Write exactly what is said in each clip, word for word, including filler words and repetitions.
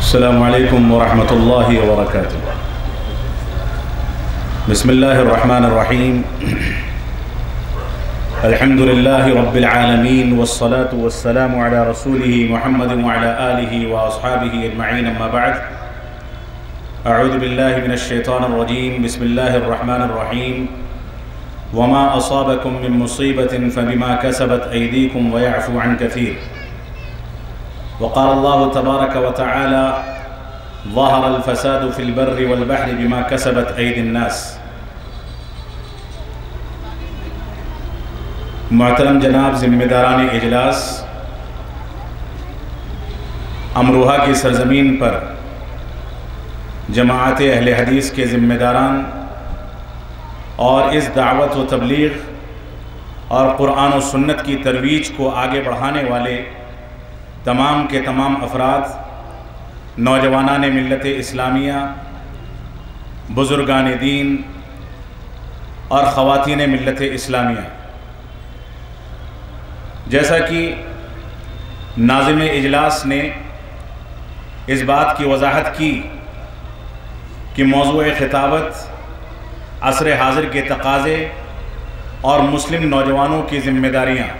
السلام علیکم ورحمۃ اللہ وبرکاتہ۔ بسم اللہ الرحمن الرحیم۔ الحمد للہ رب العالمین والصلاة والسلام علی رسولہ محمد وعلی آلہ واصحابہ اجمعین، اما بعد۔ اعوذ باللہ من الشیطان الرجیم، بسم اللہ الرحمن الرحیم۔ وما اصابکم من مصیبۃ فبما کسبت ایدیکم ویعفو عن کثیر۔ وقال اللہ تبارک وتعالی ظہر الفساد فی البر والبحر بما کسبت ایدی الناس۔ محترم جناب ذمہ داران اجلاس، امروہہ کی سرزمین پر جماعت اہل حدیث کے ذمہ داران اور اس دعوت و تبلیغ اور قرآن و سنت کی ترویج کو آگے بڑھانے والے تمام کے تمام افراد، نوجوانان ملت اسلامیہ، بزرگان دین اور خواتین ملت اسلامیہ، جیسا کہ ناظم اجلاس نے اس بات کی وضاحت کی کہ موضوع خطابت عصر حاضر کے تقاضے اور مسلم نوجوانوں کی ذمہ داریاں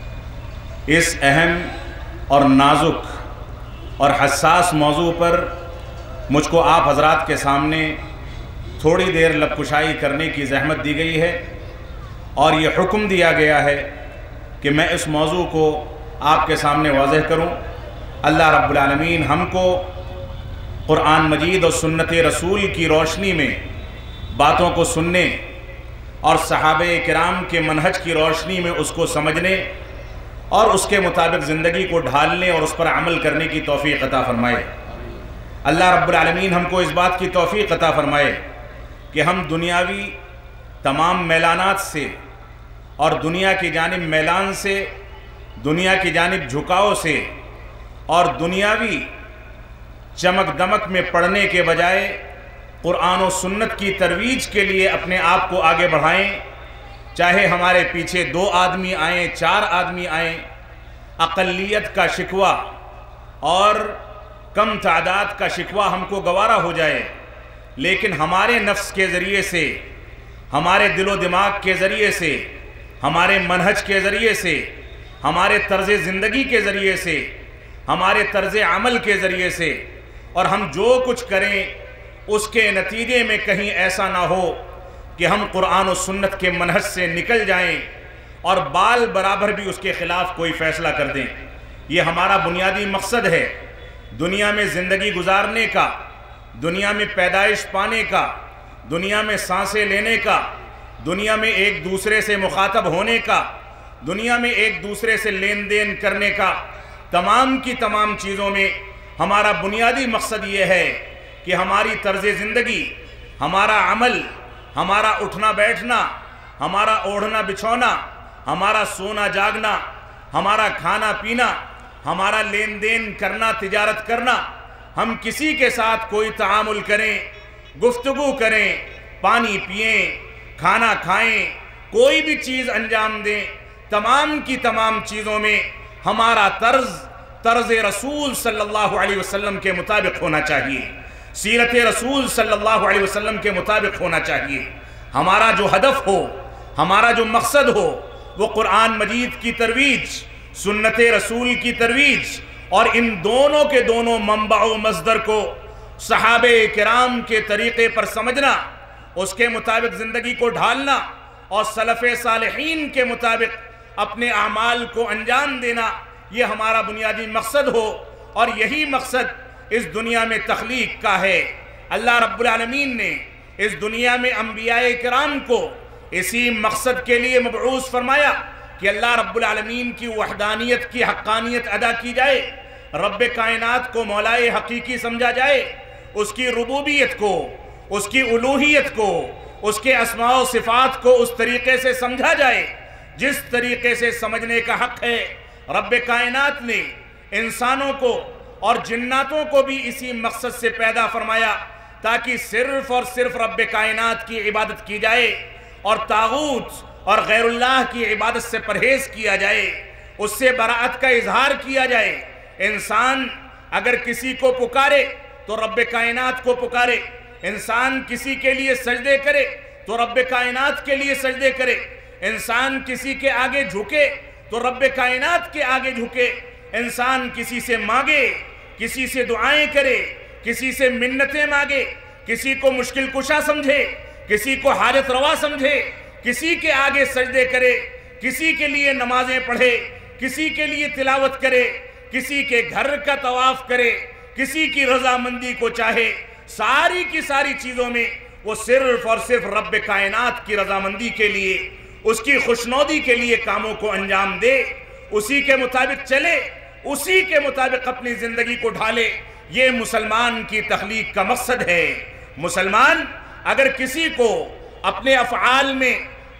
اس اہم اور نازک اور حساس موضوع پر مجھ کو آپ حضرات کے سامنے تھوڑی دیر لب کشائی کرنے کی زحمت دی گئی ہے، اور یہ حکم دیا گیا ہے کہ میں اس موضوع کو آپ کے سامنے واضح کروں۔ اللہ رب العالمین ہم کو قرآن مجید اور سنت رسول کی روشنی میں باتوں کو سننے اور صحابہ کرام کے منہج کی روشنی میں اس کو سمجھنے اور اس کے مطابق زندگی کو ڈھالنے اور اس پر عمل کرنے کی توفیق عطا فرمائے۔ اللہ رب العالمین ہم کو اس بات کی توفیق عطا فرمائے کہ ہم دنیاوی تمام میلانات سے اور دنیا کی جانب میلان سے، دنیا کی جانب جھکاؤ سے اور دنیاوی چمک دمک میں پڑھنے کے بجائے قرآن و سنت کی ترویج کے لیے اپنے آپ کو آگے بڑھائیں۔ چاہے ہمارے پیچھے دو آدمی آئیں، چار آدمی آئیں، اقلیت کا شکوہ اور کم تعداد کا شکوہ ہم کو گوارا ہو جائے، لیکن ہمارے نفس کے ذریعے سے، ہمارے دل و دماغ کے ذریعے سے، ہمارے منہج کے ذریعے سے، ہمارے طرز زندگی کے ذریعے سے، ہمارے طرز عمل کے ذریعے سے، اور ہم جو کچھ کریں اس کے نتیجے میں کہیں ایسا نہ ہو کہ ہم قرآن و سنت کے منہج سے نکل جائیں اور بال برابر بھی اس کے خلاف کوئی فیصلہ کر دیں۔ یہ ہمارا بنیادی مقصد ہے، دنیا میں زندگی گزارنے کا، دنیا میں پیدائش پانے کا، دنیا میں سانسیں لینے کا، دنیا میں ایک دوسرے سے مخاطب ہونے کا، دنیا میں ایک دوسرے سے لین دین کرنے کا، تمام کی تمام چیزوں میں ہمارا بنیادی مقصد یہ ہے کہ ہماری طرز زندگی، ہمارا عمل، ہمارا اٹھنا بیٹھنا، ہمارا اوڑھنا بچھونا، ہمارا سونا جاگنا، ہمارا کھانا پینا، ہمارا لین دین کرنا، تجارت کرنا، ہم کسی کے ساتھ کوئی تعامل کریں، گفتگو کریں، پانی پئیں، کھانا کھائیں، کوئی بھی چیز انجام دیں، تمام کی تمام چیزوں میں ہمارا طرز طرز رسول صلی اللہ علیہ وسلم کے مطابق ہونا چاہیے، سیرت رسول صلی اللہ علیہ وسلم کے مطابق ہونا چاہیے۔ ہمارا جو ہدف ہو، ہمارا جو مقصد ہو، وہ قرآن مجید کی ترویج، سنت رسول کی ترویج، اور ان دونوں کے دونوں منبع و مصدر کو صحابہ کرام کے طریقے پر سمجھنا، اس کے مطابق زندگی کو ڈھالنا اور سلف صالحین کے مطابق اپنے اعمال کو انجام دینا، یہ ہمارا بنیادی مقصد ہو، اور یہی مقصد اس دنیا میں تخلیق کا ہے۔ اللہ رب العالمین نے اس دنیا میں انبیاء کرام کو اسی مقصد کے لیے مبعوث فرمایا کہ اللہ رب العالمین کی وحدانیت کی حقانیت ادا کی جائے، رب کائنات کو مولائے حقیقی سمجھا جائے، اس کی ربوبیت کو، اس کی الوہیت کو، اس کے اسماء و صفات کو اس طریقے سے سمجھا جائے جس طریقے سے سمجھنے کا حق ہے۔ رب کائنات نے انسانوں کو اور جناتوں کو بھی اسی مقصد سے پیدا فرمایا تاکہ صرف اور صرف رب کائنات کی عبادت کی جائے اور طاغوت اور غیر اللہ کی عبادت سے پرہیز کیا جائے، اس سے براءت کا اظہار کیا جائے۔ انسان اگر کسی کو پکارے تو رب کائنات کو پکارے، انسان کسی کے لیے سجدے کرے تو رب کائنات کے لیے سجدے کرے، انسان کسی کے آگے جھکے تو رب کائنات کے آگے جھکے، انسان کسی سے مانگے، کسی سے دعائیں کرے، کسی سے منتیں مانگے، کسی کو مشکل کشا سمجھے، کسی کو حاجت روا سمجھے، کسی کے آگے سجدے کرے، کسی کے لیے نمازیں پڑھے، کسی کے لیے تلاوت کرے، کسی کے گھر کا طواف کرے، کسی کی رضامندی کو چاہے، ساری کی ساری چیزوں میں وہ صرف اور صرف رب کائنات کی رضامندی کے لیے، اس کی خوشنودی کے لیے کاموں کو انجام دے، اسی کے مطابق چلے، اسی کے مطابق اپنی زندگی کو ڈھالے۔ یہ مسلمان کی تخلیق کا مقصد ہے۔ مسلمان اگر کسی کو اپنے افعال میں،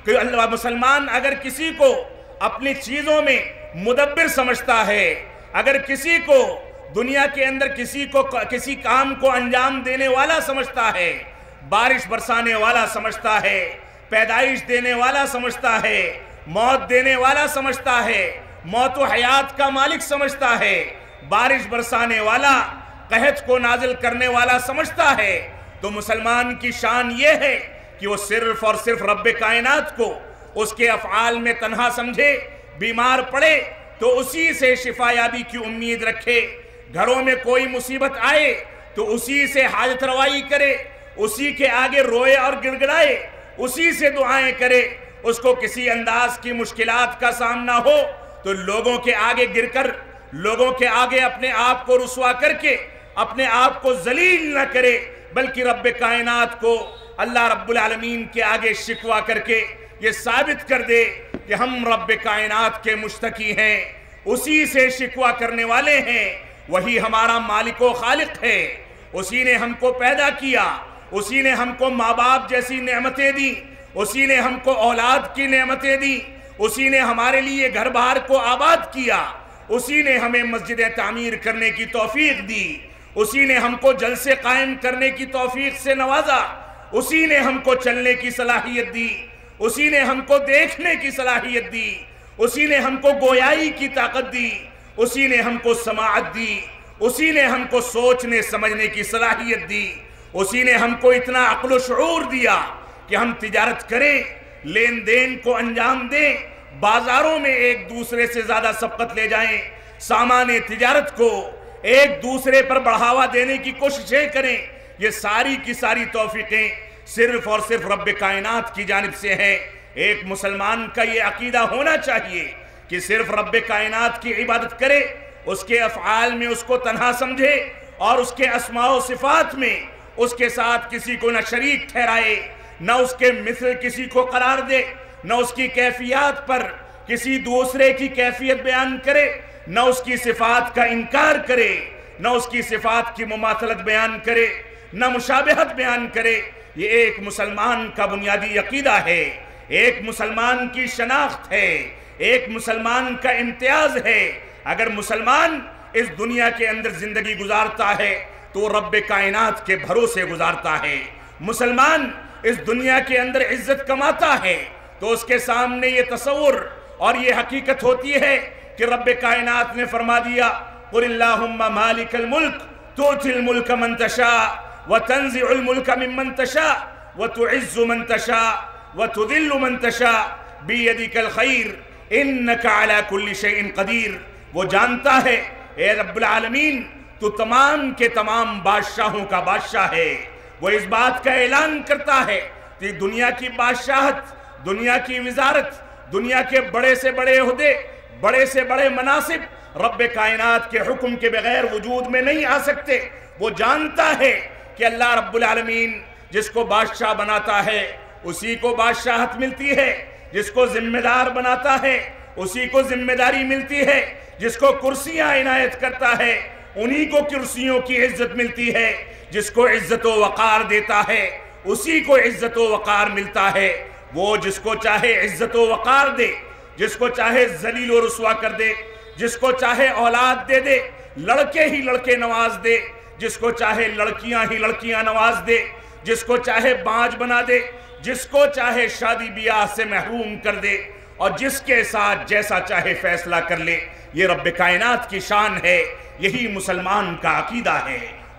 مسلمان اگر کسی کو اپنی چیزوں میں مدبر سمجھتا ہے، اگر کسی کو دنیا کے اندر کسی کو کسی کام کو انجام دینے والا سمجھتا ہے، بارش برسانے والا سمجھتا ہے، پیدائش دینے والا سمجھتا ہے، موت دینے والا سمجھتا ہے، موت و حیات کا مالک سمجھتا ہے، بارش برسانے والا، قحط کو نازل کرنے والا سمجھتا ہے، تو مسلمان کی شان یہ ہے کہ وہ صرف اور صرف رب کائنات کو اس کے افعال میں تنہا سمجھے، بیمار پڑے تو اسی سے شفا یابی کی امید رکھے، گھروں میں کوئی مصیبت آئے تو اسی سے حاجت روائی کرے، اسی کے آگے روئے اور گڑ گڑائے، اسی سے دعائیں کرے۔ اس کو کسی انداز کی مشکلات کا سامنا ہو تو لوگوں کے آگے گر کر، لوگوں کے آگے اپنے آپ کو رسوا کر کے اپنے آپ کو ذلیل نہ کرے، بلکہ رب کائنات کو، اللہ رب العالمین کے آگے شکوہ کر کے یہ ثابت کر دے کہ ہم رب کائنات کے مشتکی ہیں، اسی سے شکوہ کرنے والے ہیں، وہی ہمارا مالک و خالق ہے، اسی نے ہم کو پیدا کیا، اسی نے ہم کو ماں باپ جیسی نعمتیں دی، اسی نے ہم کو اولاد کی نعمتیں دی، اسی نے ہمارے لیے گھر بار کو آباد کیا، اسی نے ہمیں مسجدیں تعمیر کرنے کی توفیق دی، اسی نے ہم کو جلسے قائم کرنے کی توفیق سے نوازا، اسی نے ہم کو چلنے کی صلاحیت دی، اسی نے ہم کو دیکھنے کی صلاحیت دی، اسی نے ہم کو گویائی کی طاقت دی، اسی نے ہم کو سماعت دی، اسی نے ہم کو سوچنے سمجھنے کی صلاحیت دی، اسی نے ہم کو اتنا عقل و شعور دیا کہ ہم تجارت کریں، لین دین کو انجام دیں، بازاروں میں ایک دوسرے سے زیادہ سبقت لے جائیں، سامان تجارت کو ایک دوسرے پر بڑھاوا دینے کی کوششیں کریں۔ یہ ساری کی ساری توفیقیں صرف اور صرف رب کائنات کی جانب سے ہیں۔ ایک مسلمان کا یہ عقیدہ ہونا چاہیے کہ صرف رب کائنات کی عبادت کرے، اس کے افعال میں اس کو تنہا سمجھے، اور اس کے اسماء و صفات میں اس کے ساتھ کسی کو نہ شریک ٹھہرائے، نہ اس کے مثل کسی کو قرار دے، نہ اس کی کیفیات پر کسی دوسرے کی کیفیت بیان کرے، نہ اس کی صفات کا انکار کرے، نہ اس کی صفات کی مماثلت بیان کرے، نہ مشابہت بیان کرے۔ یہ ایک مسلمان کا بنیادی عقیدہ ہے، ایک مسلمان کی شناخت ہے، ایک مسلمان کا امتیاز ہے۔ اگر مسلمان اس دنیا کے اندر زندگی گزارتا ہے تو رب کائنات کے بھروسے گزارتا ہے، مسلمان اس دنیا کے اندر عزت کماتا ہے تو اس کے سامنے یہ تصور اور یہ حقیقت ہوتی ہے کہ رب کائنات نے فرما دیا قُلِ اللَّهُمَّ مَالِكَ الْمُلْكِ تُؤْتِي الْمُلْكَ مَنْ تَشَاءُ وَتَنْزِعُ الْمُلْكَ مِمَّنْ تَشَاءُ وَتُعِزُّ مَنْ تَشَاءُ وَتُذِلُّ مَنْ تَشَاءُ بِيَدِكَ الْخَيْرُ إِنَّكَ عَلَى كُلِّ شَيْءٍ قَدِيرٌ۔ وہ جانتا ہے اے رب العالمین تو تمام کے تمام بادشاہوں کا بادشاہ ہے۔ وہ اس بات کا اعلان کرتا ہے کہ دنیا کی بادشاہت، دنیا کی وزارت، دنیا کے بڑے سے بڑے عہدے، بڑے سے بڑے مناصب رب کائنات کے حکم کے بغیر وجود میں نہیں آ سکتے۔ وہ جانتا ہے کہ اللہ رب العالمین جس کو بادشاہ بناتا ہے اسی کو بادشاہت ملتی ہے، جس کو ذمہ دار بناتا ہے اسی کو ذمہ داری ملتی ہے، جس کو کرسیاں عنایت کرتا ہے انہی کو کرسیوں کی عزت ملتی ہے، جس کو عزت و وقار دیتا ہے اسی کو عزت و وقار ملتا ہے۔ وہ جس کو چاہے عزت و وقار دے، جس کو چاہے ذلیل و رسوا کر دے، جس کو چاہے اولاد دے دے، لڑکے ہی لڑکے نواز دے، جس کو چاہے لڑکیاں ہی لڑکیاں نواز دے، جس کو چاہے بانج بنا دے، جس کو چاہے شادی بیاہ سے محروم کر دے، اور جس کے ساتھ جیسا چاہے فیصلہ کر لے۔ یہ رب کائنات کی شان ہے، یہی مسلمان کا عقیدہ ہے۔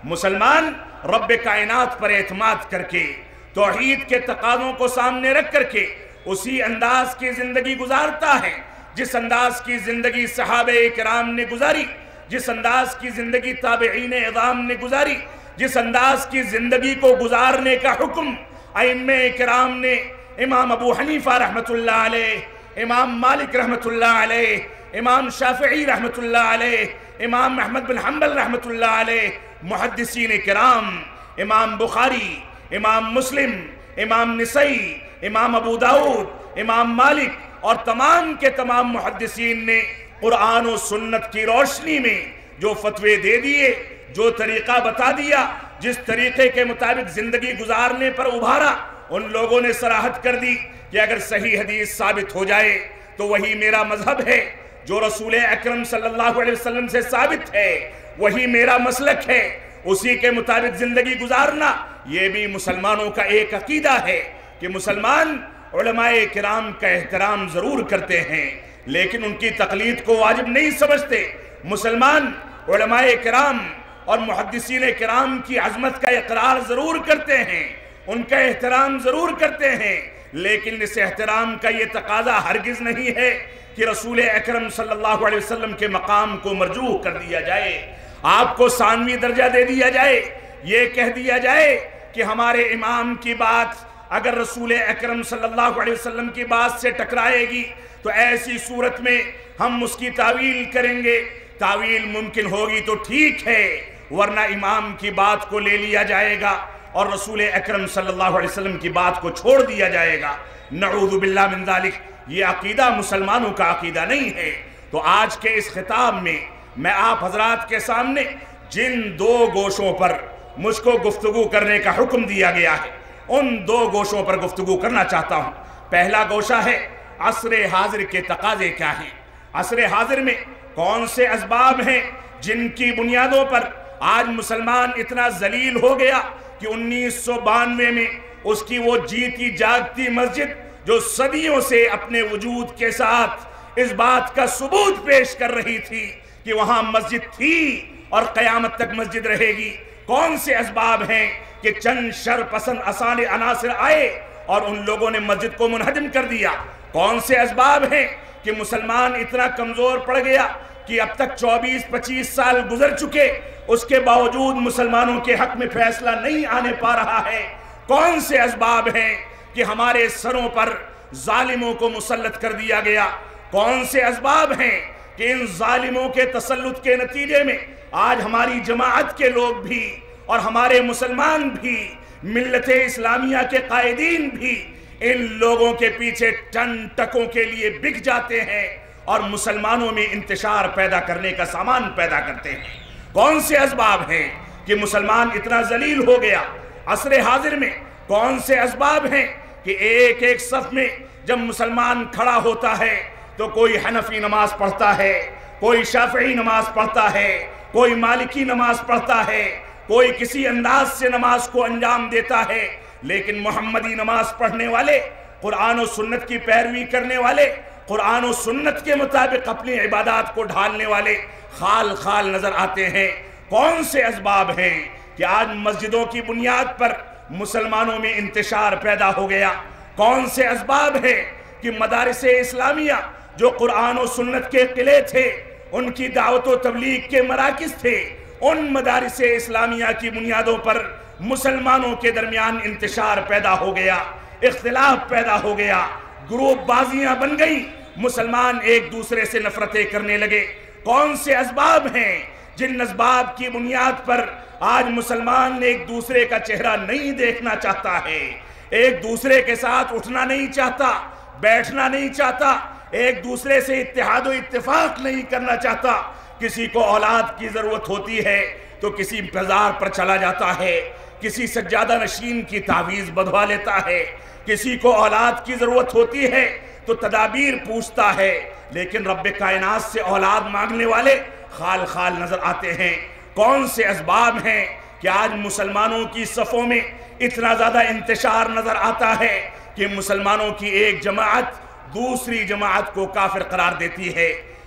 مسلمان رب کائنات پر اعتماد کر کے توحید کے تقاضوں کو سامنے رکھ کر کے اسی انداز کی زندگی گزارتا ہے جس انداز کی زندگی صحابہ کرام نے گزاری، جس انداز کی زندگی تابعین اعظام نے گزاری، جس انداز کی زندگی کو گزارنے کا حکم ائمہ کرام نے، امام ابو حنیفہ رحمۃ اللہ علیہ، امام مالک رحمۃ اللہ علیہ، امام شافعی رحمۃ اللہ علیہ، امام احمد بن حنبل رحمۃ اللہ علیہ، محدثین کرام، امام بخاری، امام مسلم، امام نسائی، امام ابو داؤد، امام مالک اور تمام کے تمام محدثین نے قرآن و سنت کی روشنی میں جو فتوے دے دیے، جو طریقہ بتا دیا، جس طریقے کے مطابق زندگی گزارنے پر ابھارا، ان لوگوں نے صراحت کر دی کہ اگر صحیح حدیث ثابت ہو جائے تو وہی میرا مذہب ہے، جو رسول اکرم صلی اللہ علیہ وسلم سے ثابت ہے وہی میرا مسلک ہے، اسی کے مطابق زندگی گزارنا یہ بھی مسلمانوں کا ایک عقیدہ ہے کہ مسلمان علماء کرام کا احترام ضرور کرتے ہیں لیکن ان کی تقلید کو واجب نہیں سمجھتے۔ مسلمان علماء کرام اور محدثین کرام کی عظمت کا اقرار ضرور کرتے ہیں، ان کا احترام ضرور کرتے ہیں، لیکن اس احترام کا یہ تقاضا ہرگز نہیں ہے کہ رسول اکرم صلی اللہ علیہ وسلم کے مقام کو مرجوح کر دیا جائے، آپ کو ثانوی درجہ دے دیا جائے، یہ کہہ دیا جائے کہ ہمارے امام کی بات اگر رسول اکرم صلی اللہ علیہ وسلم کی بات سے ٹکرائے گی تو ایسی صورت میں ہم اس کی تعویل کریں گے، تعویل ممکن ہوگی تو ٹھیک ہے ورنہ امام کی بات کو لے لیا جائے گا اور رسول اکرم صلی اللہ علیہ وسلم کی بات کو چھوڑ دیا جائے گا۔ نعوذ باللہ من ذالک، یہ عقیدہ مسلمانوں کا عقیدہ نہیں ہے۔ تو آج کے اس خطاب میں میں آپ حضرات کے سامنے جن دو گوشوں پر مجھ کو گفتگو کرنے کا حکم دیا گیا ہے ان دو گوشوں پر گفتگو کرنا چاہتا ہوں۔ پہلا گوشہ ہے عصر حاضر کے تقاضے کیا ہیں، عصر حاضر میں کون سے اسباب ہیں جن کی بنیادوں پر آج مسلمان اتنا ذلیل ہو گیا کہ انیس سو بانوے میں اس کی وہ جیتی جاگتی مسجد جو صدیوں سے اپنے وجود کے ساتھ اس بات کا ثبوت پیش کر رہی تھی کہ وہاں مسجد تھی اور قیامت تک مسجد رہے گی، کون سے اسباب ہیں کہ چند شر پسند اسان عناصر آئے اور ان لوگوں نے مسجد کو منہدم کر دیا؟ کون سے اسباب ہیں کہ مسلمان اتنا کمزور پڑ گیا کہ اب تک چوبیس پچیس سال گزر چکے اس کے باوجود مسلمانوں کے حق میں فیصلہ نہیں آنے پا رہا ہے؟ کون سے اسباب ہیں کہ ہمارے سروں پر ظالموں کو مسلط کر دیا گیا؟ کون سے اسباب ہیں کہ ان ظالموں کے تسلط کے نتیجے میں آج ہماری جماعت کے لوگ بھی اور ہمارے مسلمان بھی، ملت اسلامیہ کے قائدین بھی ان لوگوں کے پیچھے ٹن ٹکوں کے لیے بک جاتے ہیں اور مسلمانوں میں انتشار پیدا کرنے کا سامان پیدا کرتے ہیں؟ کون سے اسباب ہیں کہ مسلمان اتنا ذلیل ہو گیا؟ عصر حاضر میں کون سے اسباب ہیں کہ ایک ایک صف میں جب مسلمان کھڑا ہوتا ہے تو کوئی حنفی نماز پڑھتا ہے، کوئی شافعی نماز پڑھتا ہے، کوئی مالکی نماز پڑھتا ہے، کوئی کسی انداز سے نماز کو انجام دیتا ہے، لیکن محمدی نماز پڑھنے والے، قرآن و سنت کی پیروی کرنے والے، قرآن و سنت کے مطابق اپنی عبادات کو ڈھالنے والے خال خال نظر آتے ہیں۔ کون سے اسباب ہیں کہ آج مسجدوں کی بنیاد پر مسلمانوں میں انتشار پیدا ہو گیا؟ کون سے اسباب ہیں کہ مدارس اسلامیہ جو قرآن و سنت کے قلعے تھے، ان کی دعوت و تبلیغ کے مراکز تھے، ان مدارس اسلامیہ کی بنیادوں پر مسلمانوں کے درمیان انتشار پیدا ہو گیا، اختلاف پیدا ہو گیا، گروپ بازیاں بن گئیں، مسلمان ایک دوسرے سے نفرتیں کرنے لگے؟ کون سے اسباب ہیں جن اسباب کی بنیاد پر آج مسلمان ایک دوسرے کا چہرہ نہیں دیکھنا چاہتا ہے، ایک دوسرے کے ساتھ اٹھنا نہیں چاہتا، بیٹھنا نہیں چاہتا، ایک دوسرے سے اتحاد و اتفاق نہیں کرنا چاہتا؟ کسی کو اولاد کی ضرورت ہوتی ہے تو کسی بازار پر چلا جاتا ہے، کسی سجادہ نشین کی تعویذ بدھوا لیتا ہے، کسی کو اولاد کی ضرورت ہوتی ہے تو تدابیر پوچھتا ہے، لیکن رب کائنات سے اولاد مانگنے والے خال خال نظر آتے ہیں۔ کون سے اسباب ہیں کہ آج مسلمانوں کی صفوں میں اتنا زیادہ انتشار نظر آتا ہے کہ مسلمانوں کی ایک جماعت دوسری جماعت کو کافر قرار دیتی ہے،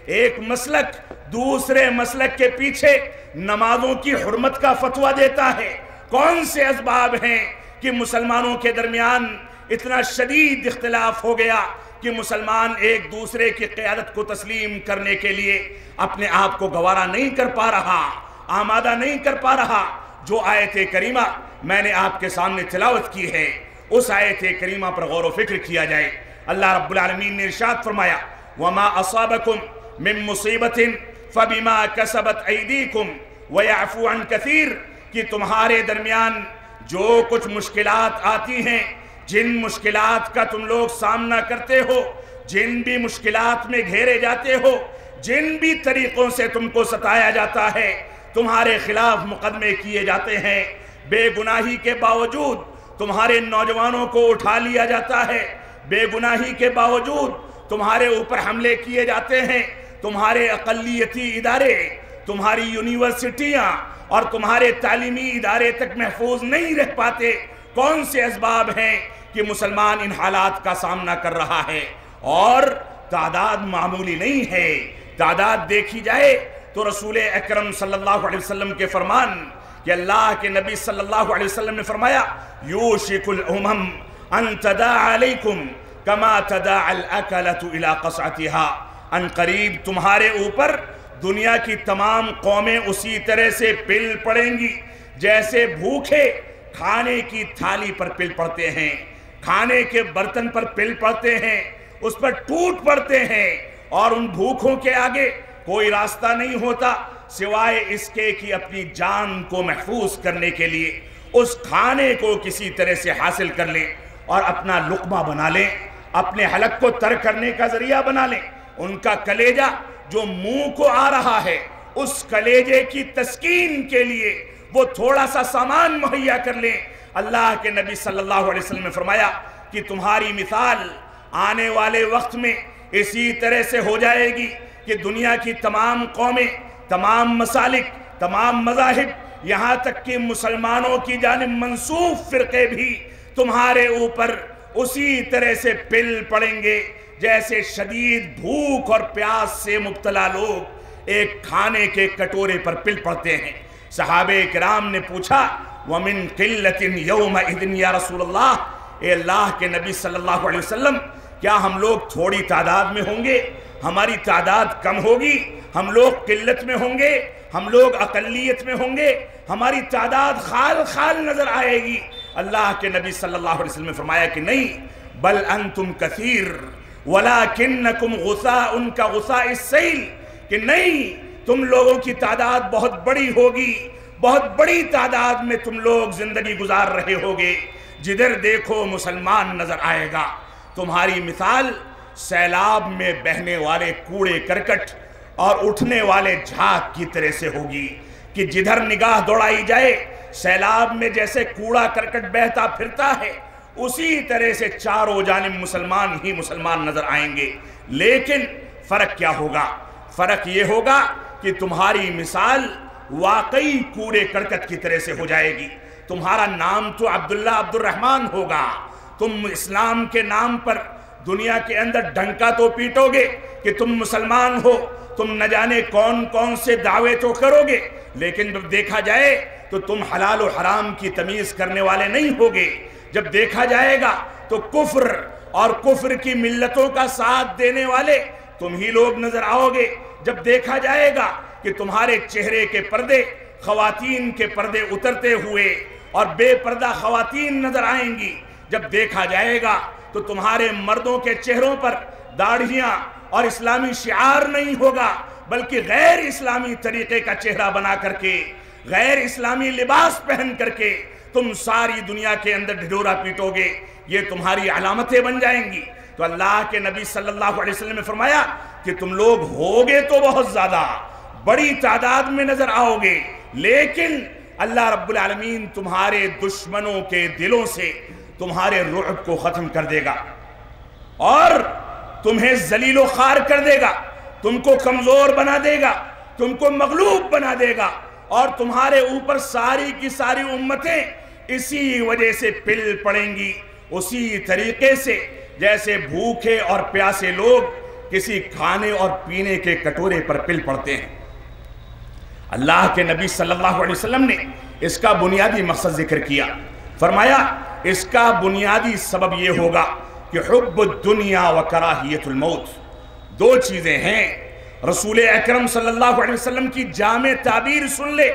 ایک مسلک دوسرے مسلک کے پیچھے نمازوں کی حرمت کا فتویٰ دیتا ہے۔ کون سے اسباب ہیں کہ مسلمانوں کے درمیان اتنا شدید اختلاف ہو گیا کہ مسلمان ایک دوسرے کی قیادت کو تسلیم کرنے کے لیے اپنے آپ کو گوارا نہیں کر پا رہا، آمادہ نہیں کر پا رہا؟ جو آیت کریمہ میں نے آپ کے سامنے تلاوت کی ہے، اس آیت کریمہ پر غور و فکر کیا جائے۔ اللہ رب العالمین نے ارشاد فرمایا وَمَا أَصَابَكُم مِّن مُّصِيبَةٍ فَبِمَا كَسَبَتْ أَيْدِيكُمْ وَيَعْفُو عَن كَثِيرٍ، کہ تمہارے درمیان جو کچھ مشکلات آتی ہیں، جن مشکلات کا تم لوگ سامنا کرتے ہو، جن بھی مشکلات میں گھیرے جاتے ہو، جن بھی طریقوں سے تم کو ستایا جاتا ہے، تمہارے خلاف مقدمے کیے جاتے ہیں، بے گناہی کے باوجود تمہارے نوجوانوں کو اٹھا لیا جاتا ہے، بے گناہی کے باوجود تمہارے اوپر حملے کیے جاتے ہیں، تمہارے اقلیتی ادارے، تمہاری یونیورسٹیاں اور تمہارے تعلیمی ادارے تک محفوظ نہیں رہ پاتے۔ کون سے اسباب ہیں کہ مسلمان ان حالات کا سامنا کر رہا ہے؟ اور تعداد معمولی نہیں ہے۔ تعداد دیکھی جائے تو رسول اکرم صلی اللہ علیہ وسلم کے فرمان کہ اللہ کے نبی صلی اللہ علیہ وسلم نے فرمایا یوشک الامم ان تداع علیکم کما تداع الاکلۃ الی قصعتها، ان قریب تمہارے اوپر دنیا کی تمام قومیں اسی طرح سے پل پڑیں گی جیسے بھوکے کھانے کی تھالی پر پل پڑتے ہیں، کھانے کے برتن پر پل پڑتے ہیں، اس پر ٹوٹ پڑتے ہیں، اور ان بھوکوں کے آگے کوئی راستہ نہیں ہوتا سوائے اس کے کہ اپنی جان کو محفوظ کرنے کے لیے اس کھانے کو کسی طرح سے حاصل کر لیں اور اپنا لقمہ بنا لیں، اپنے حلق کو تر کرنے کا ذریعہ بنا لیں۔ ان کا کلیجہ جو منہ کو آ رہا ہے، اس کلیجے کی تسکین کے لیے وہ تھوڑا سا سامان مہیا کر لیں۔ اللہ کے نبی صلی اللہ علیہ وسلم نے فرمایا کہ تمہاری مثال آنے والے وقت میں اسی طرح سے ہو جائے گی کہ دنیا کی تمام قومیں، تمام مسالک، تمام مذاہب، یہاں تک کہ مسلمانوں کی جانب منسوب فرقے بھی تمہارے اوپر اسی طرح سے پل پڑیں گے جیسے شدید بھوک اور پیاس سے مبتلا لوگ ایک کھانے کے کٹورے پر پل پڑتے ہیں۔ صحابہ کرام نے پوچھا وَمِن قِلَّةٍ يَوْمَئِذٍ یا رسول اللہ، اے اللہ کے نبی صلی اللہ علیہ وسلم، کیا ہم لوگ تھوڑی تعداد میں ہوں گے؟ ہماری تعداد کم ہوگی؟ ہم لوگ قلت میں ہوں گے؟ ہم لوگ اقلیت میں ہوں گے؟ ہماری تعداد خال خال نظر آئے گی؟ اللہ کے نبی صلی اللہ علیہ وسلم نے فرمایا کہ نہیں، بل انتم کثیر ولیکنکم غثاء کغثاء السیل، کہ نہیں، تم لوگوں کی تعداد بہت بڑی ہوگی، بہت بڑی تعداد میں تم لوگ زندگی گزار رہے ہوگے، جدھر دیکھو مسلمان نظر آئے گا۔ تمہاری مثال سیلاب میں بہنے والے کوڑے کرکٹ اور اٹھنے والے جھاگ کی طرح سے ہوگی کہ جدھر نگاہ دوڑائی جائے سیلاب میں جیسے کوڑا کرکٹ بہتا پھرتا ہے، اسی طرح سے چاروں جانب مسلمان ہی مسلمان نظر آئیں گے۔ لیکن فرق کیا ہوگا؟ فرق یہ ہوگا کہ تمہاری مثال واقعی کوڑے کرکٹ کی طرح سے ہو جائے گی۔ تمہارا نام تو عبداللہ عبد الرحمن ہوگا، تم اسلام کے نام پر دنیا کے اندر ڈنکا تو پیٹو گے کہ تم مسلمان ہو، تم نہ جانے کون کون سے دعوے تو کرو گے، لیکن جب دیکھا جائے تو تم حلال و حرام کی تمیز کرنے والے نہیں ہوگے۔ جب دیکھا جائے گا تو کفر اور کفر کی ملتوں کا ساتھ دینے والے تم ہی لوگ نظر آؤ گے۔ جب دیکھا جائے گا کہ تمہارے چہرے کے پردے خواتین کے پردے اترتے ہوئے اور بے پردہ خواتین نظر آئیں گی، جب دیکھا جائے گا تو تمہارے مردوں کے چہروں پر داڑھیاں اور اسلامی شعار نہیں ہوگا، بلکہ غیر اسلامی طریقے کا چہرہ بنا کر کے، غیر اسلامی لباس پہن کر کے تم ساری دنیا کے اندر ڈھڈورا پیٹو گے، یہ تمہاری علامتیں بن جائیں گی۔ تو اللہ کے نبی صلی اللہ علیہ وسلم نے فرمایا کہ تم لوگ ہوگے تو بہت زیادہ، بڑی تعداد میں نظر آؤ گے، لیکن اللہ رب العالمین تمہارے دشمنوں کے دلوں سے تمہارے رعب کو ختم کر دے گا اور تمہیں ذلیل و خوار کر دے گا، تم کو کمزور بنا دے گا، تم کو مغلوب بنا دے گا، اور تمہارے اوپر ساری کی ساری امتیں اسی وجہ سے پل پڑیں گی، اسی طریقے سے جیسے بھوکے اور پیاسے لوگ کسی کھانے اور پینے کے کٹورے پر پل پڑتے ہیں۔ اللہ کے نبی صلی اللہ علیہ وسلم نے اس کا بنیادی مقصد ذکر کیا، فرمایا اس کا بنیادی سبب یہ ہوگا کہ حب الدنیا و کراہیت الموت، دو چیزیں ہیں۔ رسول اکرم صلی اللہ علیہ وسلم کی جامع تعبیر سن لے،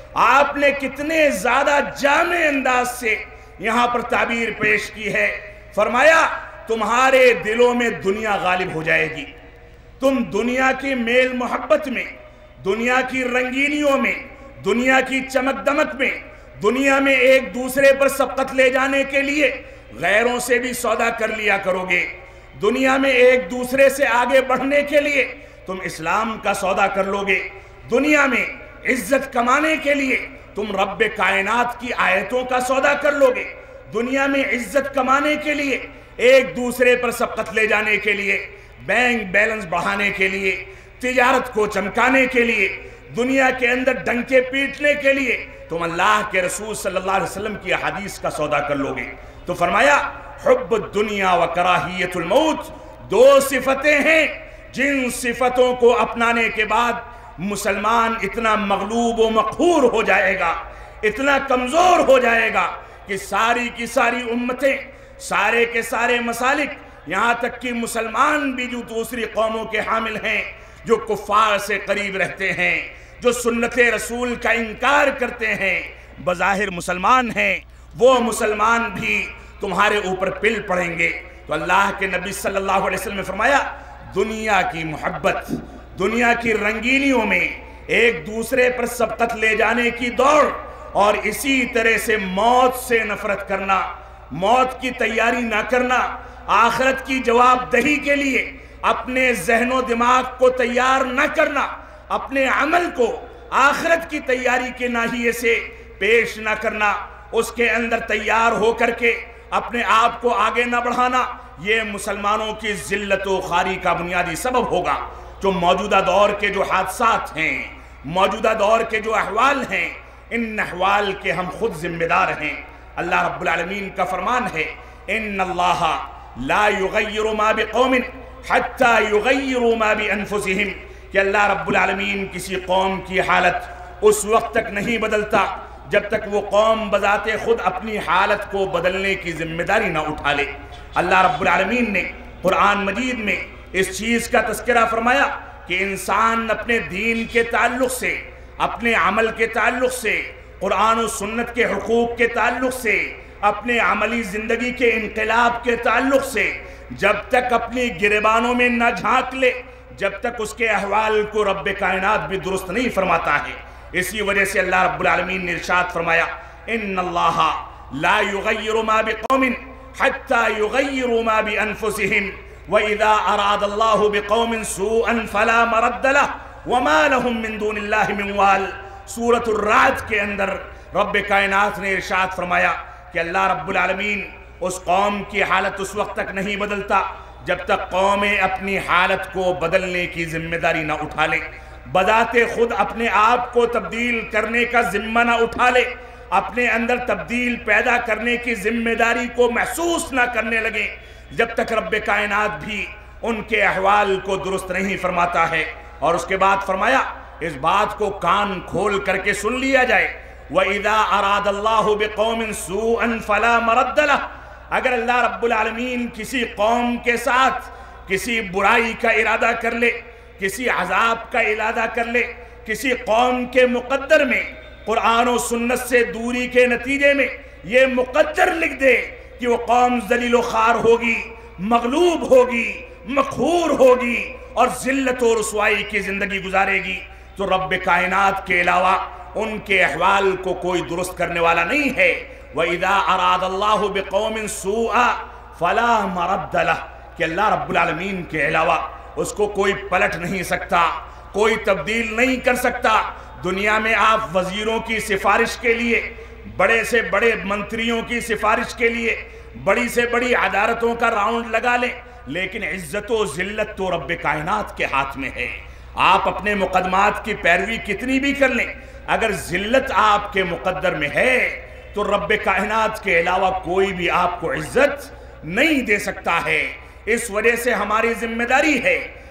آپ نے کتنے زیادہ جامع انداز سے یہاں پر تعبیر پیش کی ہے۔ فرمایا تمہارے دلوں میں دنیا غالب ہو جائے گی، تم دنیا کی میل محبت میں، دنیا کی رنگینیوں میں، دنیا کی چمک دمک میں، دنیا میں ایک دوسرے پر سبقت لے جانے کے لیے غیروں سے بھی سودا کر لیا کرو گے، دنیا میں ایک دوسرے سے آگے بڑھنے کے لیے تم اسلام کا سودا کر لو گے، دنیا میں عزت کمانے کے لیے تم رب کائنات کی آیتوں کا سودا کر لو گے، دنیا میں عزت کمانے کے لیے، ایک دوسرے پر سبقت لے جانے کے لیے، بینک بیلنس بڑھانے کے لیے، تجارت کو چمکانے کے لیے، دنیا کے اندر ڈنکے پیٹنے کے لیے تم اللہ کے رسول صلی اللہ علیہ وسلم کی حدیث کا سودا کر لو گے۔ تو فرمایا حب الدنیا و کراہیت الموت، دو صفتیں ہیں جن صفتوں کو اپنانے کے بعد مسلمان اتنا مغلوب و مقہور ہو جائے گا، اتنا کمزور ہو جائے گا کہ ساری کی ساری امتیں، سارے کے سارے مسالک، یہاں تک کہ مسلمان بھی جو دوسری قوموں کے حامل ہیں، جو کفار سے قریب رہتے ہیں، جو سنت رسول کا انکار کرتے ہیں، بظاہر مسلمان ہیں، وہ مسلمان بھی تمہارے اوپر پل پڑیں گے۔ تو اللہ کے نبی صلی اللہ علیہ وسلم نے فرمایا دنیا کی محبت، دنیا کی رنگینیوں میں ایک دوسرے پر سبقت لے جانے کی دوڑ، اور اسی طرح سے موت سے نفرت کرنا، موت کی تیاری نہ کرنا، آخرت کی جواب دہی کے لیے اپنے ذہن و دماغ کو تیار نہ کرنا، اپنے عمل کو آخرت کی تیاری کے ناحیے سے پیش نہ کرنا، اس کے اندر تیار ہو کر کے اپنے آپ کو آگے نہ بڑھانا، یہ مسلمانوں کی ذلت و خواری کا بنیادی سبب ہوگا۔ جو موجودہ دور کے جو حادثات ہیں، موجودہ دور کے جو احوال ہیں، ان احوال کے ہم خود ذمہ دار ہیں۔ اللہ رب العالمین کا فرمان ہے ان اللہ لا یغیر ما بقوم حتی یغیروا ما بانفسہم، کہ اللہ رب العالمین کسی قوم کی حالت اس وقت تک نہیں بدلتا جب تک وہ قوم بذات خود اپنی حالت کو بدلنے کی ذمہ داری نہ اٹھا لے۔ اللہ رب العالمین نے قرآن مجید میں اس چیز کا تذکرہ فرمایا کہ انسان اپنے دین کے تعلق سے، اپنے عمل کے تعلق سے، قرآن و سنت کے حقوق کے تعلق سے، اپنے عملی زندگی کے انقلاب کے تعلق سے جب تک اپنی گریبانوں میں نہ جھانک لے، جب تک اس کے احوال کو رب کائنات بھی درست نہیں فرماتا ہے۔ اسی وجہ سے اللہ رب العالمین نے ارشاد فرمایا ان اللہ لا یغیر ما بقوم حتی یغیروا ما بانفسہم وَإِذَا أَرَادَ اللَّهُ بِقَوْمٍ سُوءًا فَلَا مَرَدَّ لَهُ وَمَا لَهُم مِّن دُونِ اللَّهِ مِن وَالٍ۔ سورة الرعد کے اندر رب کائنات نے ارشاد فرمایا کہ اللہ رب العالمین اس قوم کی حالت اس وقت تک نہیں بدلتا جب تک قومیں اپنی حالت کو بدلنے کی ذمہ داری نہ اٹھا لیں، بذات خود اپنے آپ کو تبدیل کرنے کا ذمہ نہ اٹھا لے، اپنے اندر تبدیل پیدا کرنے کی ذمہ داری کو محسوس نہ کرنے لگیں، جب تک رب کائنات بھی ان کے احوال کو درست نہیں فرماتا ہے۔ اور اس کے بعد فرمایا اس بات کو کان کھول کر کے سن لیا جائے وَإِذَا أَرَادَ اللَّهُ بِقَوْمٍ سُوءًا فَلَا مَرَدَّ لَهُ، اگر اللہ رب العالمین کسی قوم کے ساتھ کسی برائی کا ارادہ کر لے، کسی عذاب کا ارادہ کر لے، کسی قوم کے مقدر میں قرآن و سنت سے دوری کے نتیجے میں یہ مقدر لکھ دے کہ وہ قوم ذلیل و خوار ہوگی، مغلوب ہوگی، مقہور ہوگی اور ذلت و رسوائی کی زندگی گزارے گی، تو رب کائنات کے علاوہ ان کے احوال کو کوئی درست کرنے والا نہیں ہے۔ وَإِذَا أَرَادَ اللَّهُ بِقَوْمٍ سُوءًا فَلَا مَرَدَّ لَهُ، کہ اللہ رب العالمین کے علاوہ اس کو کوئی پلٹ نہیں سکتا، کوئی تبدیل نہیں کر سکتا۔ دنیا میں آپ وزیروں کی سفارش کے لیے، بڑے سے بڑے منتریوں کی سفارش کے لیے بڑی سے بڑی عدالتوں کا راؤنڈ لگا لیں، لیکن عزت و ذلت تو رب کائنات کے ہاتھ میں ہے۔ آپ اپنے مقدمات کی پیروی کتنی بھی کر لیں، اگر ذلت آپ کے مقدر میں ہے تو رب کائنات کے علاوہ کوئی بھی آپ کو عزت نہیں دے سکتا ہے۔ اس وجہ سے ہماری ذمہ داری ہے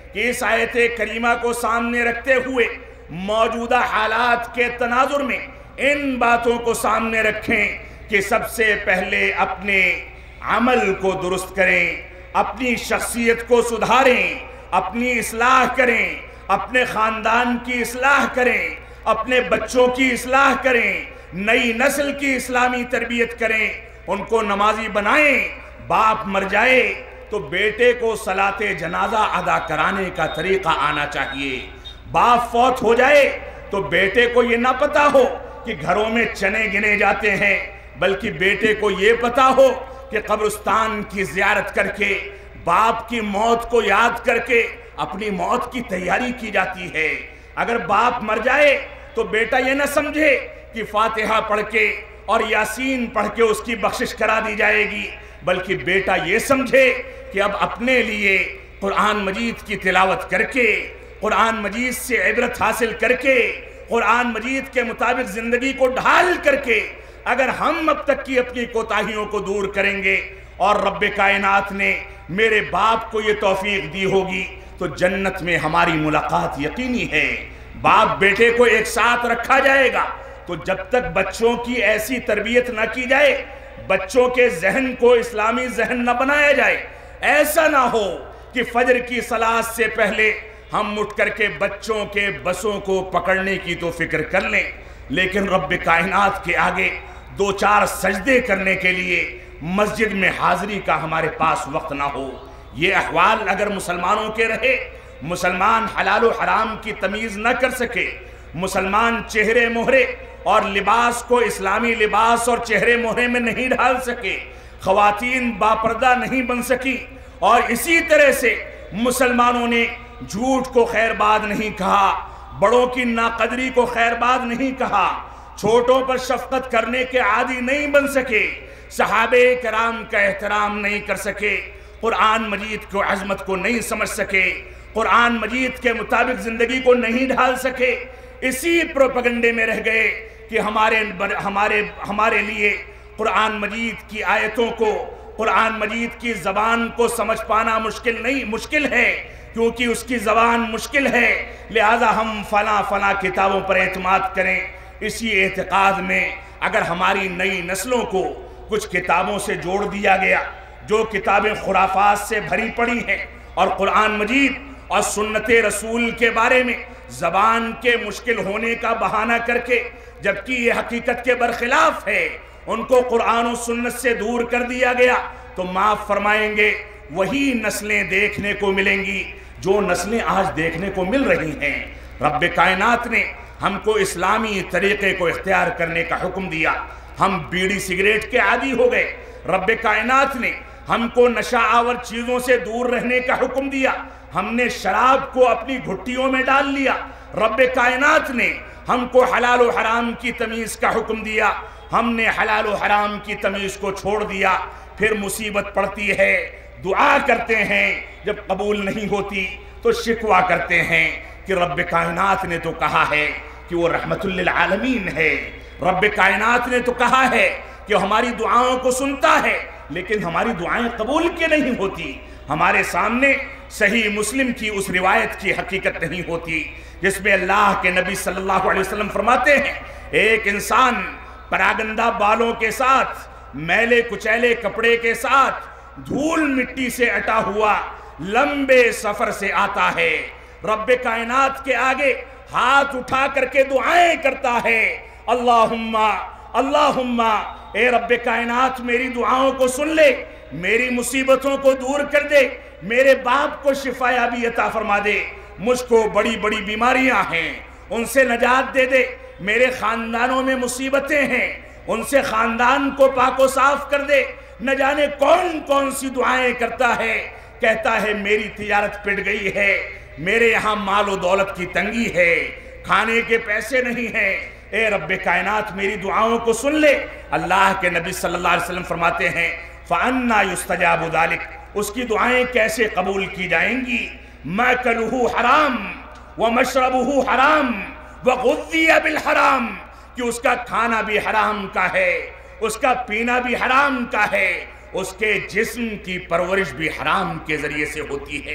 کہ اس آیت کریمہ کو سامنے رکھتے ہوئے موجودہ حالات کے تناظر میں ان باتوں کو سامنے رکھیں کہ سب سے پہلے اپنے عمل کو درست کریں، اپنی شخصیت کو سدھاریں، اپنی اصلاح کریں، اپنے خاندان کی اصلاح کریں، اپنے بچوں کی اصلاح کریں، نئی نسل کی اسلامی تربیت کریں، ان کو نمازی بنائیں۔ باپ مر جائے تو بیٹے کو صلاۃ جنازہ ادا کرانے کا طریقہ آنا چاہیے۔ باپ فوت ہو جائے تو بیٹے کو یہ نہ پتا ہو کہ گھروں میں چنے گنے جاتے ہیں، بلکہ بیٹے کو یہ پتا ہو کہ قبرستان کی زیارت کر کے باپ کی موت کو یاد کر کے اپنی موت کی تیاری کی جاتی ہے۔ اگر باپ مر جائے تو بیٹا یہ نہ سمجھے کہ فاتحہ پڑھ کے اور یاسین پڑھ کے اس کی بخشش کرا دی جائے گی، بلکہ بیٹا یہ سمجھے کہ اب اپنے لیے قرآن مجید کی تلاوت کر کے، قرآن مجید سے عبرت حاصل کر کے، قرآن مجید کے مطابق زندگی کو ڈھال کر کے اگر ہم اب تک کی اپنی کوتاہیوں کو دور کریں گے اور رب کائنات نے میرے باپ کو یہ توفیق دی ہوگی تو جنت میں ہماری ملاقات یقینی ہے۔ باپ بیٹے کو ایک ساتھ رکھا جائے گا تو جب تک بچوں کی ایسی تربیت نہ کی جائے، بچوں کے ذہن کو اسلامی ذہن نہ بنایا جائے، ایسا نہ ہو کہ فجر کی صلاۃ سے پہلے ہم اٹھ کر کے بچوں کے بسوں کو پکڑنے کی تو فکر کر لیں، لیکن رب کائنات کے آگے دو چار سجدے کرنے کے لیے مسجد میں حاضری کا ہمارے پاس وقت نہ ہو۔ یہ احوال اگر مسلمانوں کے رہے، مسلمان حلال و حرام کی تمیز نہ کر سکے، مسلمان چہرے مہرے اور لباس کو اسلامی لباس اور چہرے مہرے میں نہیں ڈھال سکے، خواتین باپردہ نہیں بن سکی، اور اسی طرح سے مسلمانوں نے جھوٹ کو خیر باد نہیں کہا، بڑوں کی ناقدری کو خیر باد نہیں کہا، چھوٹوں پر شفقت کرنے کے عادی نہیں بن سکے، صحابہ کرام کا احترام نہیں کر سکے، قرآن مجید کو عظمت کو نہیں سمجھ سکے، قرآن مجید کے مطابق زندگی کو نہیں ڈھال سکے، اسی پروپیگنڈے میں رہ گئے کہ ہمارے ہمارے ہمارے لیے قرآن مجید کی آیتوں کو، قرآن مجید کی زبان کو سمجھ پانا مشکل نہیں مشکل ہے، کیونکہ اس کی زبان مشکل ہے، لہذا ہم فلاں فلاں کتابوں پر اعتماد کریں۔ اسی اعتقاد میں اگر ہماری نئی نسلوں کو کچھ کتابوں سے جوڑ دیا گیا جو کتابیں خرافات سے بھری پڑی ہیں، اور قرآن مجید اور سنت رسول کے بارے میں زبان کے مشکل ہونے کا بہانہ کر کے، جبکہ یہ حقیقت کے برخلاف ہے، ان کو قرآن و سنت سے دور کر دیا گیا، تو معاف فرمائیں گے وہی نسلیں دیکھنے کو ملیں گی جو نسلیں آج دیکھنے کو مل رہی ہیں۔ رب کائنات نے ہم کو اسلامی طریقے کو اختیار کرنے کا حکم دیا، ہم بیڑی سگریٹ کے عادی ہو گئے۔ رب کائنات نے ہم کو نشہ آور چیزوں سے دور رہنے کا حکم دیا، ہم نے شراب کو اپنی گھٹیوں میں ڈال لیا۔ رب کائنات نے ہم کو حلال و حرام کی تمیز کا حکم دیا، ہم نے حلال و حرام کی تمیز کو چھوڑ دیا۔ پھر مصیبت پڑتی ہے، دعا کرتے ہیں، جب قبول نہیں ہوتی تو شکوہ کرتے ہیں کہ رب کائنات نے تو کہا ہے کہ وہ رحمت للعالمین ہے، رب کائنات نے تو کہا ہے کہ ہماری دعاؤں کو سنتا ہے، لیکن ہماری دعائیں قبول کی نہیں ہوتی۔ ہمارے سامنے صحیح مسلم کی اس روایت کی حقیقت نہیں ہوتی جس میں اللہ کے نبی صلی اللہ علیہ وسلم فرماتے ہیں، ایک انسان پراگندہ بالوں کے ساتھ، میلے کچیلے کپڑے کے ساتھ، دھول مٹی سے اٹا ہوا لمبے سفر سے آتا ہے، رب کائنات کے آگے ہاتھ اٹھا کر کے دعائیں کرتا ہے، اللہم اللہم اے رب کائنات میری دعاؤں کو سن لے، میری مصیبتوں کو دور کر دے، میرے باپ کو شفا یابی عطا فرما دے، مجھ کو بڑی بڑی بیماریاں ہیں ان سے نجات دے دے، میرے خاندانوں میں مصیبتیں ہیں ان سے خاندان کو پاک و صاف کر دے۔ نہ جانے کون کون سی دعائیں کرتا ہے، کہتا ہے میری تجارت پٹ گئی ہے، میرے یہاں مال و دولت کی تنگی ہے، کھانے کے پیسے نہیں ہیں، اے رب کائنات میری دعاؤں کو سن لے۔ اللہ کے نبی صلی اللہ علیہ وسلم فرماتے ہیں فَأَنَّا يُسْتَجَابُ ذَلِكَ، اس کی دعائیں کیسے قبول کی جائیں گی؟ مَأْكَلُهُ حرام وَمَشْرَبُهُ حرام وَغُذِّيَ بِالْحَرام، کہ اس کا کھانا بھی حرام کا ہے، اس کا پینا بھی حرام کا ہے، اس کے جسم کی پرورش بھی حرام کے ذریعے سے ہوتی ہے۔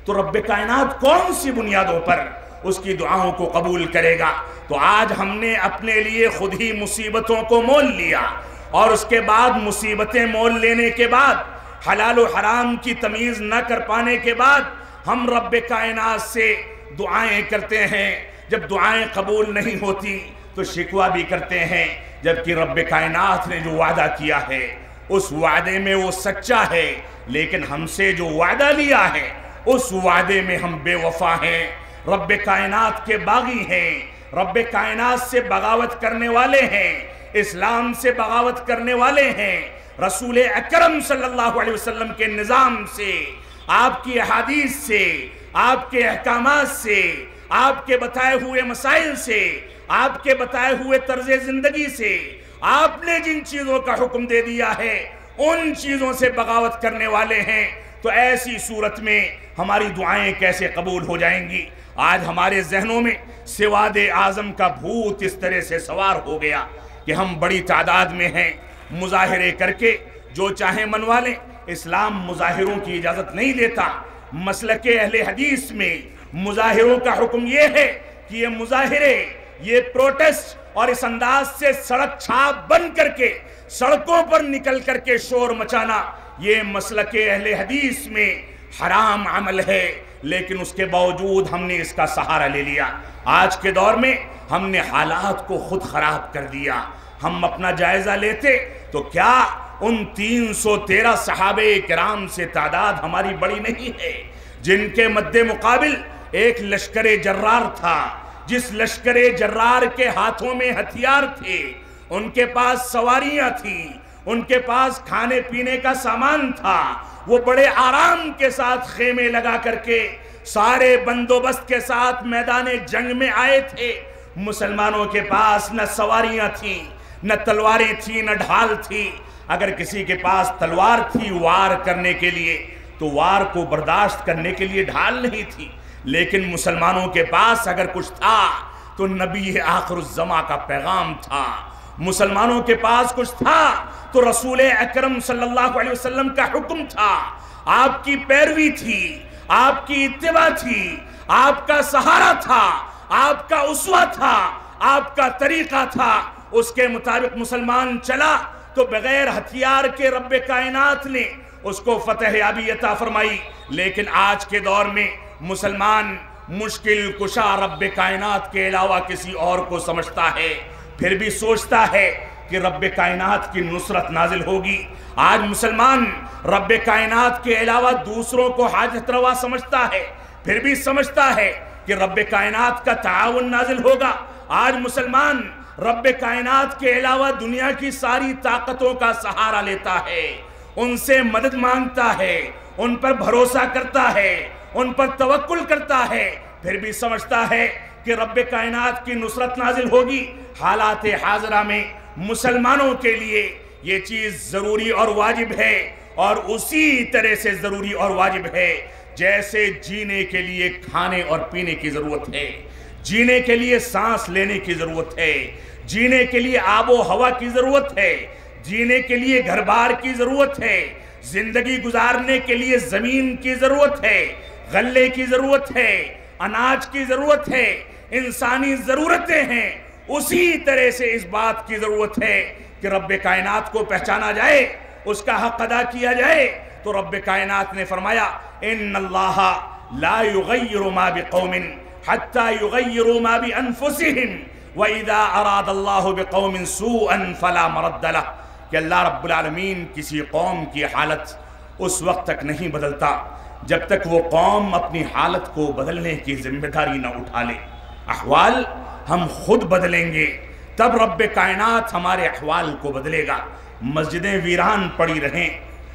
تو رب کائنات کون سی بنیادوں پر اس کی دعاؤں کو قبول کرے گا؟ تو آج ہم نے اپنے لیے خود ہی مصیبتوں کو مول لیا، اور اس کے بعد مصیبتیں مول لینے کے بعد، حلال و حرام کی تمیز نہ کر پانے کے بعد، ہم رب کائنات سے دعائیں کرتے ہیں۔ جب دعائیں قبول نہیں ہوتی تو شکوہ بھی کرتے ہیں، جبکہ رب کائنات نے جو وعدہ کیا ہے اس وعدے میں وہ سچا ہے، لیکن ہم سے جو وعدہ لیا ہے اس وعدے میں ہم بے وفا ہیں۔ رب کائنات کے باغی ہیں، رب کائنات سے بغاوت کرنے والے ہیں، اسلام سے بغاوت کرنے والے ہیں، رسول اکرم صلی اللہ علیہ وسلم کے نظام سے، آپ کی احادیث سے، آپ کے احکامات سے، آپ کے بتائے ہوئے مسائل سے، آپ کے بتائے ہوئے طرز زندگی سے، آپ نے جن چیزوں کا حکم دے دیا ہے ان چیزوں سے بغاوت کرنے والے ہیں۔ تو ایسی صورت میں ہماری دعائیں کیسے قبول ہو جائیں گی؟ آج ہمارے ذہنوں میں سواد اعظم کا بھوت اس طرح سے سوار ہو گیا کہ ہم بڑی تعداد میں ہیں، مظاہرے کر کے جو چاہیں منوا لیں۔ اسلام مظاہروں کی اجازت نہیں دیتا۔ مسلک اہل حدیث میں مظاہروں کا حکم یہ ہے کہ یہ مظاہرے، یہ پروٹیسٹ اور اس انداز سے سڑک چھاپ بن کر کے سڑکوں پر نکل کر کے شور مچانا، یہ مسلک اہل حدیث میں حرام عمل ہے، لیکن اس کے باوجود ہم نے اس کا سہارا لے لیا۔ آج کے دور میں ہم نے حالات کو خود خراب کر دیا۔ ہم اپنا جائزہ لیتے تو کیا ان تین سو تیرہ صحابہ کرام سے تعداد ہماری بڑی نہیں ہے، جن کے مد مقابل ایک لشکر جرار تھا، جس لشکر جرار کے ہاتھوں میں ہتھیار تھے، ان کے پاس سواریاں تھیں، ان کے پاس کھانے پینے کا سامان تھا، وہ بڑے آرام کے ساتھ خیمے لگا کر کے سارے بندوبست کے ساتھ میدان جنگ میں آئے تھے۔ مسلمانوں کے پاس نہ سواریاں تھیں، نہ تلواریں تھیں، نہ ڈھال تھی۔ اگر کسی کے پاس تلوار تھی وار کرنے کے لیے تو وار کو برداشت کرنے کے لیے ڈھال نہیں تھی، لیکن مسلمانوں کے پاس اگر کچھ تھا تو نبی آخر الزماں کا پیغام تھا۔ مسلمانوں کے پاس کچھ تھا تو رسول اکرم صلی اللہ علیہ وسلم کا حکم تھا، آپ کی پیروی تھی، آپ کی اتباع تھی، آپ کا سہارا تھا، آپ کا اسوہ تھا، آپ کا طریقہ تھا۔ اس کے مطابق مسلمان چلا تو بغیر ہتھیار کے رب کائنات نے اس کو فتح یابی عطا فرمائی۔ لیکن آج کے دور میں مسلمان مشکل کشا رب کائنات کے علاوہ کسی اور کو سمجھتا ہے، پھر بھی سوچتا ہے کہ رب کائنات کی نصرت نازل ہوگی۔ آج مسلمان رب کائنات کے علاوہ دوسروں کو حاجت روا سمجھتا ہے، پھر بھی سمجھتا ہے کہ رب کائنات کا تعاون نازل ہوگا۔ آج مسلمان رب کائنات کے علاوہ دنیا کی ساری طاقتوں کا سہارا لیتا ہے، ان سے مدد مانگتا ہے، ان پر بھروسہ کرتا ہے، ان پر توکل کرتا ہے، پھر بھی سمجھتا ہے کہ رب کائنات کی نصرت نازل ہوگی۔ حالات حاضرہ میں مسلمانوں کے لیے یہ چیز ضروری اور واجب ہے، اور اسی طرح سے ضروری اور واجب ہے جیسے جینے کے لیے کھانے اور پینے کی ضرورت ہے، جینے کے لیے سانس لینے کی ضرورت ہے، جینے کے لیے آب و ہوا کی ضرورت ہے، جینے کے لیے گھر بار کی ضرورت ہے، زندگی گزارنے کے لیے زمین کی ضرورت ہے، غلے کی ضرورت ہے، اناج کی ضرورت ہے، انسانی ضرورتیں ہیں۔ اسی طرح سے اس بات کی ضرورت ہے کہ رب کائنات کو پہچانا جائے، اس کا حق ادا کیا جائے۔ تو رب کائنات نے فرمایا ان اللہ لا یغیر ما بقوم حتی یغیروا ما بانفسہم وَإِذَا أَرَادَ اللَّهُ بِقَوْمٍ سُوءًا فَلَا مَرَدَّ لَهُ، کہ اللہ رب العالمین کسی قوم کی حالت اس وقت تک نہیں بدلتا جب تک وہ قوم اپنی حالت کو بدلنے کی ذمہ داری نہ اٹھا لے۔ احوال ہم خود بدلیں گے تب رب کائنات ہمارے احوال کو بدلے گا۔ مسجدیں ویران پڑی رہیں،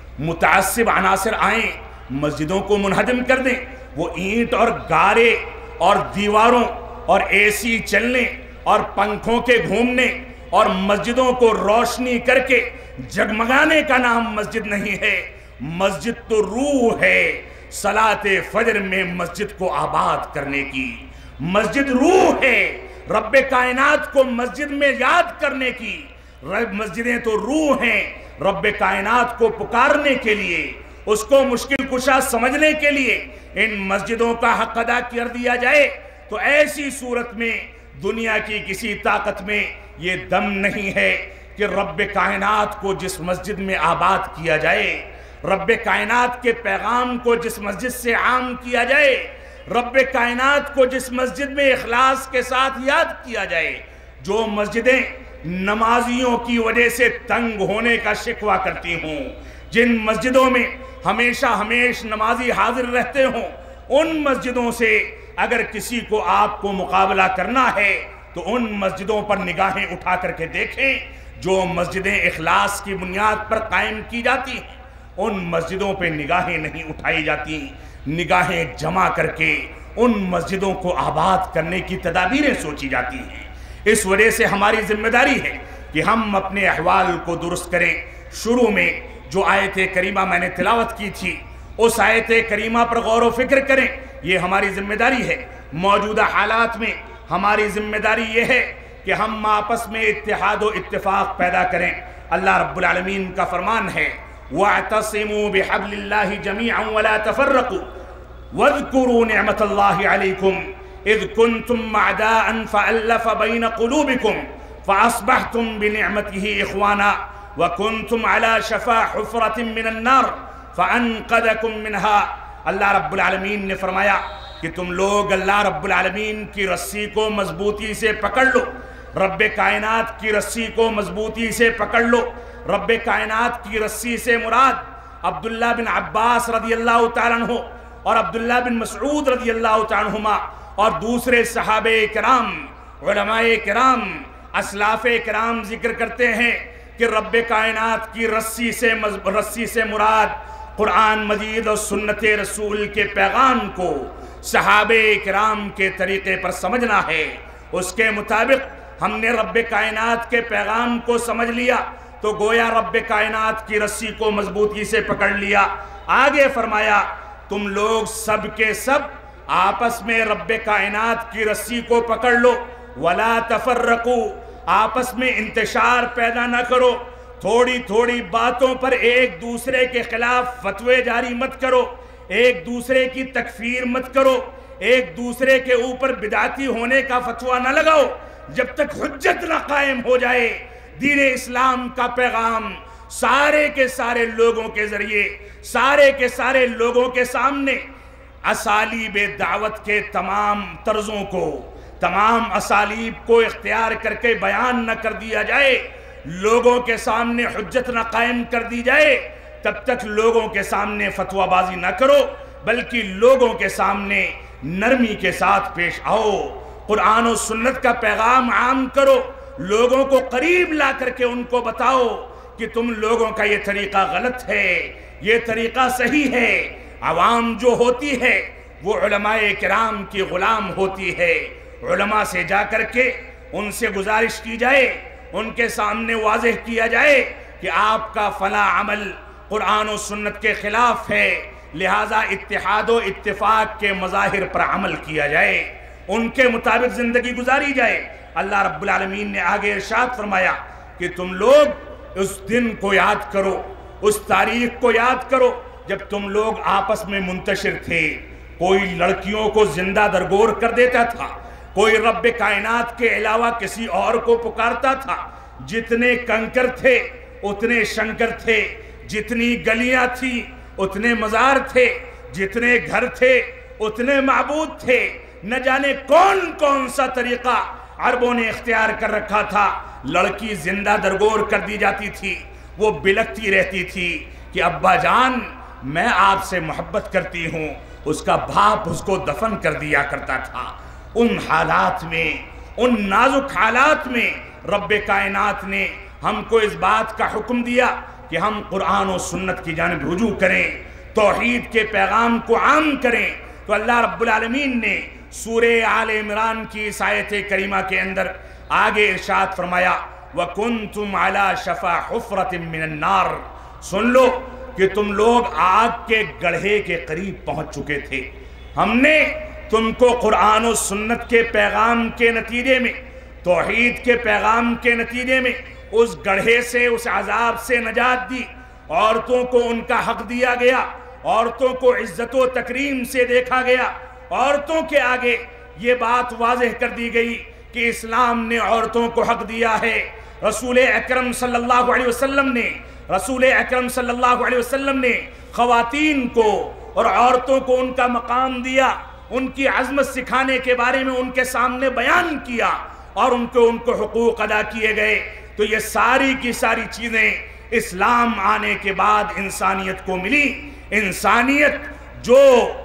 متعصب عناصر آئیں مسجدوں کو منہدم کر دیں، وہ اینٹ اور گارے اور دیواروں اور اے سی چلنے اور پنکھوں کے گھومنے اور مسجدوں کو روشنی کر کے جگمگانے کا نام مسجد نہیں ہے۔ مسجد تو روح ہے، صلاۃ فجر میں مسجد کو آباد کرنے کی۔ مسجد روح ہے، رب کائنات کو مسجد میں یاد کرنے کی۔ مسجدیں تو روح ہیں، رب کائنات کو پکارنے کے لیے، اس کو مشکل کشا سمجھنے کے لیے ان مسجدوں کا حق ادا کر دیا جائے تو ایسی صورت میں دنیا کی کسی طاقت میں یہ دم نہیں ہے کہ رب کائنات کو جس مسجد میں آباد کیا جائے، رب کائنات کے پیغام کو جس مسجد سے عام کیا جائے، رب کائنات کو جس مسجد میں اخلاص کے ساتھ یاد کیا جائے۔ جو مسجدیں نمازیوں کی وجہ سے تنگ ہونے کا شکوہ کرتی ہوں، جن مسجدوں میں ہمیشہ ہمیش نمازی حاضر رہتے ہوں، ان مسجدوں سے اگر کسی کو آپ کو مقابلہ کرنا ہے تو ان مسجدوں پر نگاہیں اٹھا کر کے دیکھیں جو مسجدیں اخلاص کی بنیاد پر قائم کی جاتی ہیں۔ ان مسجدوں پہ نگاہیں نہیں اٹھائی جاتی، نگاہیں جمع کر کے ان مسجدوں کو آباد کرنے کی تدابیریں سوچی جاتی ہیں۔ اس وجہ سے ہماری ذمہ داری ہے کہ ہم اپنے احوال کو درست کریں۔ شروع میں جو آیت کریمہ میں نے تلاوت کی تھی اس آیت کریمہ پر غور و فکر کریں، یہ ہماری ذمہ داری ہے۔ موجودہ حالات میں ہماری ذمہ داری یہ ہے کہ ہم آپس میں اتحاد و اتفاق پیدا کریں۔ اللہ رب العالمین کا فرمان ہے وَاعْتَصِمُوا بِحَبْلِ اللَّهِ جَمِيعًا وَلَا تَفَرَّقُوا وَاذْكُرُوا نِعْمَةَ اللَّهِ عَلَيْكُمْ إِذْ كُنْتُمْ أَعْدَاءً فَأَلَّفَ بَيْنَ قُلُوبِكُمْ فَأَصْبَحْتُمْ بِنِعْمَتِهِ إِخْوَانًا وَكُنْتُمْ عَلَى شَفَا حُفْرَةٍ مِّنَ النَّارِ فَأَنْقَذَكُمْ مِنْهَا۔ اللہ رب العالمین نے فرمایا کہ تم لوگ اللہ رب العالمین کی رسی کو مضبوطی سے پکڑ لو، رب کائنات کی رسی کو مضبوطی سے پکڑ لو۔ رب کائنات کی رسی سے مراد عبداللہ بن عباس رضی اللہ تعالیٰ عنہ اور عبداللہ بن مسعود رضی اللہ تعالیٰ عنہما اور دوسرے صحابہ کرام، علماء کرام، اسلاف کرام ذکر کرتے ہیں کہ رب کائنات کی رسی سے رسی سے مراد قرآن مجید اور سنت رسول کے پیغام کو صحابہ کرام کے طریقے پر سمجھنا ہے۔ اس کے مطابق ہم نے رب کائنات کے پیغام کو سمجھ لیا تو گویا رب کائنات کی رسی کو مضبوطی سے پکڑ لیا۔ آگے فرمایا تم لوگ سب کے سب آپس میں رب کائنات کی رسی کو پکڑ لو، وَلَا تَفَرَّقُوا، آپس میں انتشار پیدا نہ کرو، تھوڑی تھوڑی باتوں پر ایک دوسرے کے خلاف فتوے جاری مت کرو، ایک دوسرے کی تکفیر مت کرو، ایک دوسرے کے اوپر بدعتی ہونے کا فتویٰ نہ لگاؤ جب تک حجت نہ قائم ہو جائے۔ دین اسلام کا پیغام سارے کے سارے لوگوں کے ذریعے، سارے کے سارے لوگوں کے سامنے اسالیب دعوت کے تمام طرزوں کو، تمام اسالیب کو اختیار کر کے بیان نہ کر دیا جائے، لوگوں کے سامنے حجت نہ قائم کر دی جائے، تب تک لوگوں کے سامنے فتویٰ بازی نہ کرو، بلکہ لوگوں کے سامنے نرمی کے ساتھ پیش آؤ، قرآن و سنت کا پیغام عام کرو، لوگوں کو قریب لا کر کے ان کو بتاؤ کہ تم لوگوں کا یہ طریقہ غلط ہے، یہ طریقہ صحیح ہے۔ عوام جو ہوتی ہے وہ علماء کرام کی غلام ہوتی ہے، علماء سے جا کر کے ان سے گزارش کی جائے، ان کے سامنے واضح کیا جائے کہ آپ کا فلاں عمل قرآن و سنت کے خلاف ہے، لہٰذا اتحاد و اتفاق کے مظاہر پر عمل کیا جائے، ان کے مطابق زندگی گزاری جائے۔ اللہ رب العالمین نے آگے ارشاد فرمایا کہ تم لوگ اس دن کو یاد کرو، اس تاریخ کو یاد کرو جب تم لوگ آپس میں منتشر تھے، کوئی لڑکیوں کو زندہ درگور کر دیتا تھا، کوئی رب کائنات کے علاوہ کسی اور کو پکارتا تھا، جتنے کنکر تھے اتنے شنکر تھے، جتنی گلیاں تھیں اتنے مزار تھے، جتنے گھر تھے اتنے معبود تھے، نہ جانے کون کون سا طریقہ عربوں نے اختیار کر رکھا تھا۔ لڑکی زندہ درگور کر دی جاتی تھی، وہ بلکتی رہتی تھی کہ ابا جان میں آپ سے محبت کرتی ہوں، اس کا باپ اس کو دفن کر دیا کرتا تھا۔ ان حالات میں، ان نازک حالات میں رب کائنات نے ہم کو اس بات کا حکم دیا کہ ہم قرآن و سنت کی جانب رجوع کریں، توحید کے پیغام کو عام کریں۔ تو اللہ رب العالمین نے سورہ آل عمران کی اس آیت کریمہ کے اندر آگے ارشاد فرمایا وَكُنْتُمْ عَلَى شَفَا حُفْرَةٍ مِّنَ النَّارِ، سن لو کہ تم لوگ آگ کے گڑھے کے قریب پہنچ چکے تھے، ہم نے تم کو قرآن و سنت کے پیغام کے نتیجے میں، توحید کے پیغام کے نتیجے میں اس گڑھے سے، اس عذاب سے نجات دی، عورتوں کو ان کا حق دیا گیا، عورتوں کو عزت و تکریم سے دیکھا گیا، عورتوں کے آگے یہ بات واضح کر دی گئی کہ اسلام نے عورتوں کو حق دیا ہے۔ رسول اکرم صلی اللہ علیہ وسلم نے رسول اکرم صلی اللہ علیہ وسلم نے خواتین کو اور عورتوں کو ان کا مقام دیا، ان کی عظمت سکھانے کے بارے میں ان کے سامنے بیان کیا اور ان کو ان کو حقوق ادا کیے گئے۔ تو یہ ساری کی ساری چیزیں اسلام آنے کے بعد انسانیت کو ملی۔ انسانیت جو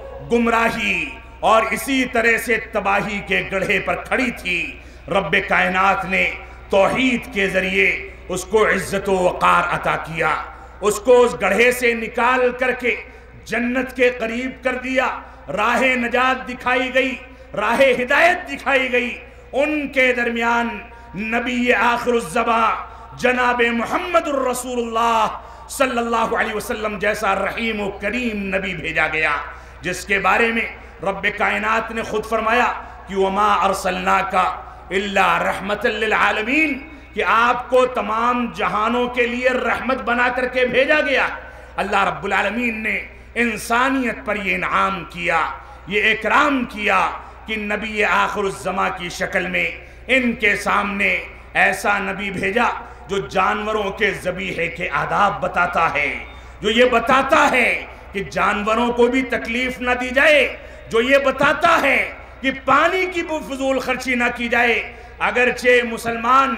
گمراہی اور اسی طرح سے تباہی کے گڑھے پر کھڑی تھی، رب کائنات نے توحید کے ذریعے اس کو عزت و وقار عطا کیا، اس کو اس گڑھے سے نکال کر کے جنت کے قریب کر دیا، راہ نجات دکھائی گئی، راہ ہدایت دکھائی گئی۔ ان کے درمیان نبی آخر الزماں جناب محمد الرسول اللہ صلی اللہ علیہ وسلم جیسا رحیم و کریم نبی بھیجا گیا، جس کے بارے میں رب کائنات نے خود فرمایا کہ وما ارسلناک الا رحمت للعالمین، کہ آپ کو تمام جہانوں کے لیے رحمت بنا کر کے بھیجا گیا۔ اللہ رب العالمین نے انسانیت پر یہ انعام کیا، یہ اکرام کیا کہ نبی آخر الزماں کی شکل میں ان کے سامنے ایسا نبی بھیجا جو جانوروں کے ذبیحے کے آداب بتاتا ہے، جو یہ بتاتا ہے کہ جانوروں کو بھی تکلیف نہ دی جائے، جو یہ بتاتا ہے کہ پانی کی فضول خرچی نہ کی جائے، اگرچہ مسلمان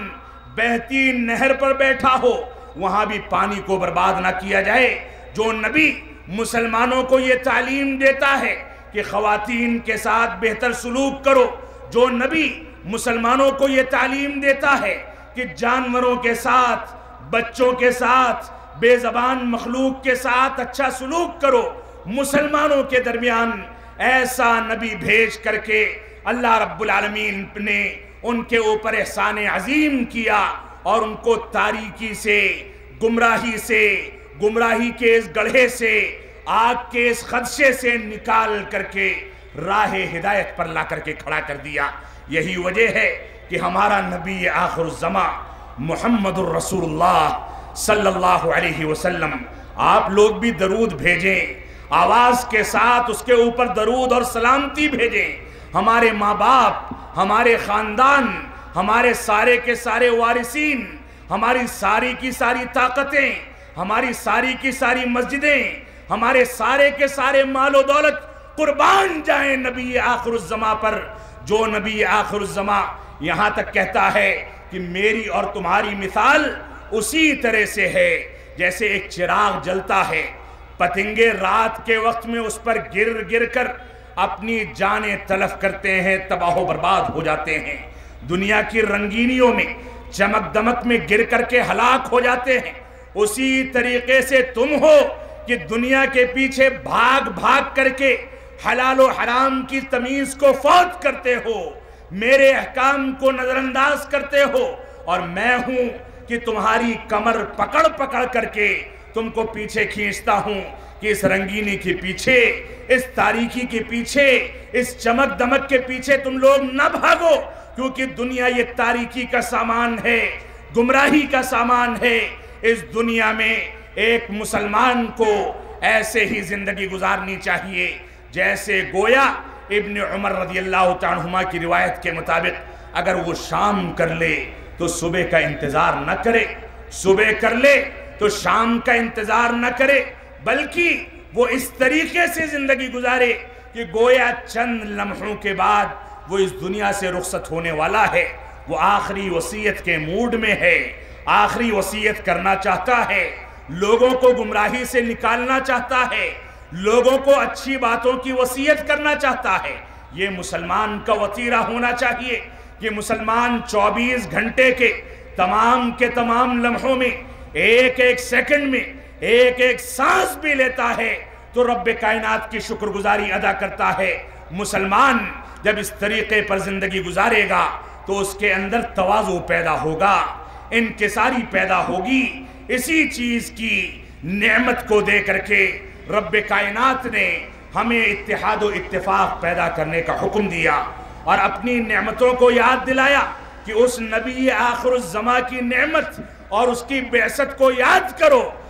بہتی نہر پر بیٹھا ہو وہاں بھی پانی کو برباد نہ کیا جائے۔ جو نبی مسلمانوں کو یہ تعلیم دیتا ہے کہ خواتین کے ساتھ بہتر سلوک کرو، جو نبی مسلمانوں کو یہ تعلیم دیتا ہے کہ جانوروں کے ساتھ، بچوں کے ساتھ، بے زبان مخلوق کے ساتھ اچھا سلوک کرو، مسلمانوں کے درمیان ایسا نبی بھیج کر کے اللہ رب العالمین نے ان کے اوپر احسان عظیم کیا اور ان کو تاریکی سے، گمراہی سے، گمراہی کے اس گڑھے سے، آگ کے اس خدشے سے نکال کر کے راہ ہدایت پر لا کر کے کھڑا کر دیا۔ یہی وجہ ہے کہ ہمارا نبی آخر الزماں محمد الرسول اللہ صلی اللہ علیہ وسلم، آپ لوگ بھی درود بھیجیں، آواز کے ساتھ اس کے اوپر درود اور سلامتی بھیجیں۔ ہمارے ماں باپ، ہمارے خاندان، ہمارے سارے کے سارے وارثین، ہماری ساری کی ساری طاقتیں، ہماری ساری کی ساری مسجدیں، ہمارے سارے کے سارے مال و دولت قربان جائیں نبی آخر الزماں پر، جو نبی آخر الزماں یہاں تک کہتا ہے کہ میری اور تمہاری مثال اسی طرح سے ہے جیسے ایک چراغ جلتا ہے، پتنگے رات کے وقت میں اس پر گر گر کر اپنی جانیں تلف کرتے ہیں، تباہ و برباد ہو جاتے ہیں، دنیا کی رنگینیوں میں، چمک دمک میں گر کر کے ہلاک ہو جاتے ہیں۔ اسی طریقے سے تم ہو کہ دنیا کے پیچھے بھاگ بھاگ کر کے حلال و حرام کی تمیز کو فوت کرتے ہو، میرے احکام کو نظر انداز کرتے ہو، اور میں ہوں کہ تمہاری کمر پکڑ پکڑ کر کے تم کو پیچھے کھینچتا ہوں کہ اس رنگینی کے پیچھے، اس تاریکی کے پیچھے، اس چمک دمک کے پیچھے تم لوگ نہ بھاگو، کیونکہ دنیا یہ تاریکی کا سامان ہے، گمراہی کا سامان ہے۔ اس دنیا میں ایک مسلمان کو ایسے ہی زندگی گزارنی چاہیے جیسے گویا ابن عمر رضی اللہ تعالیٰ عنہما کی روایت کے مطابق اگر وہ شام کر لے تو صبح کا انتظار نہ کرے، صبح کر لے تو شام کا انتظار نہ کرے، بلکہ وہ اس طریقے سے زندگی گزارے کہ گویا چند لمحوں کے بعد وہ اس دنیا سے رخصت ہونے والا ہے، وہ آخری وصیت کے موڈ میں ہے، آخری وصیت کرنا چاہتا ہے، لوگوں کو گمراہی سے نکالنا چاہتا ہے، لوگوں کو اچھی باتوں کی وصیت کرنا چاہتا ہے۔ یہ مسلمان کا وطیرہ ہونا چاہیے کہ مسلمان چوبیس گھنٹے کے تمام کے تمام لمحوں میں، ایک ایک سیکنڈ میں ایک ایک سانس بھی لیتا ہے تو رب کائنات کی شکر گزاری ادا کرتا ہے۔ مسلمان جب اس طریقے پر زندگی گزارے گا تو اس کے اندر تواضع پیدا ہوگا، انکساری پیدا ہوگی۔ اسی چیز کی نعمت کو دے کر کے رب کائنات نے ہمیں اتحاد و اتفاق پیدا کرنے کا حکم دیا اور اپنی نعمتوں کو یاد دلایا کہ اس نبی آخر الزماں کی نعمت اور اس کی بعثت کو یاد کرو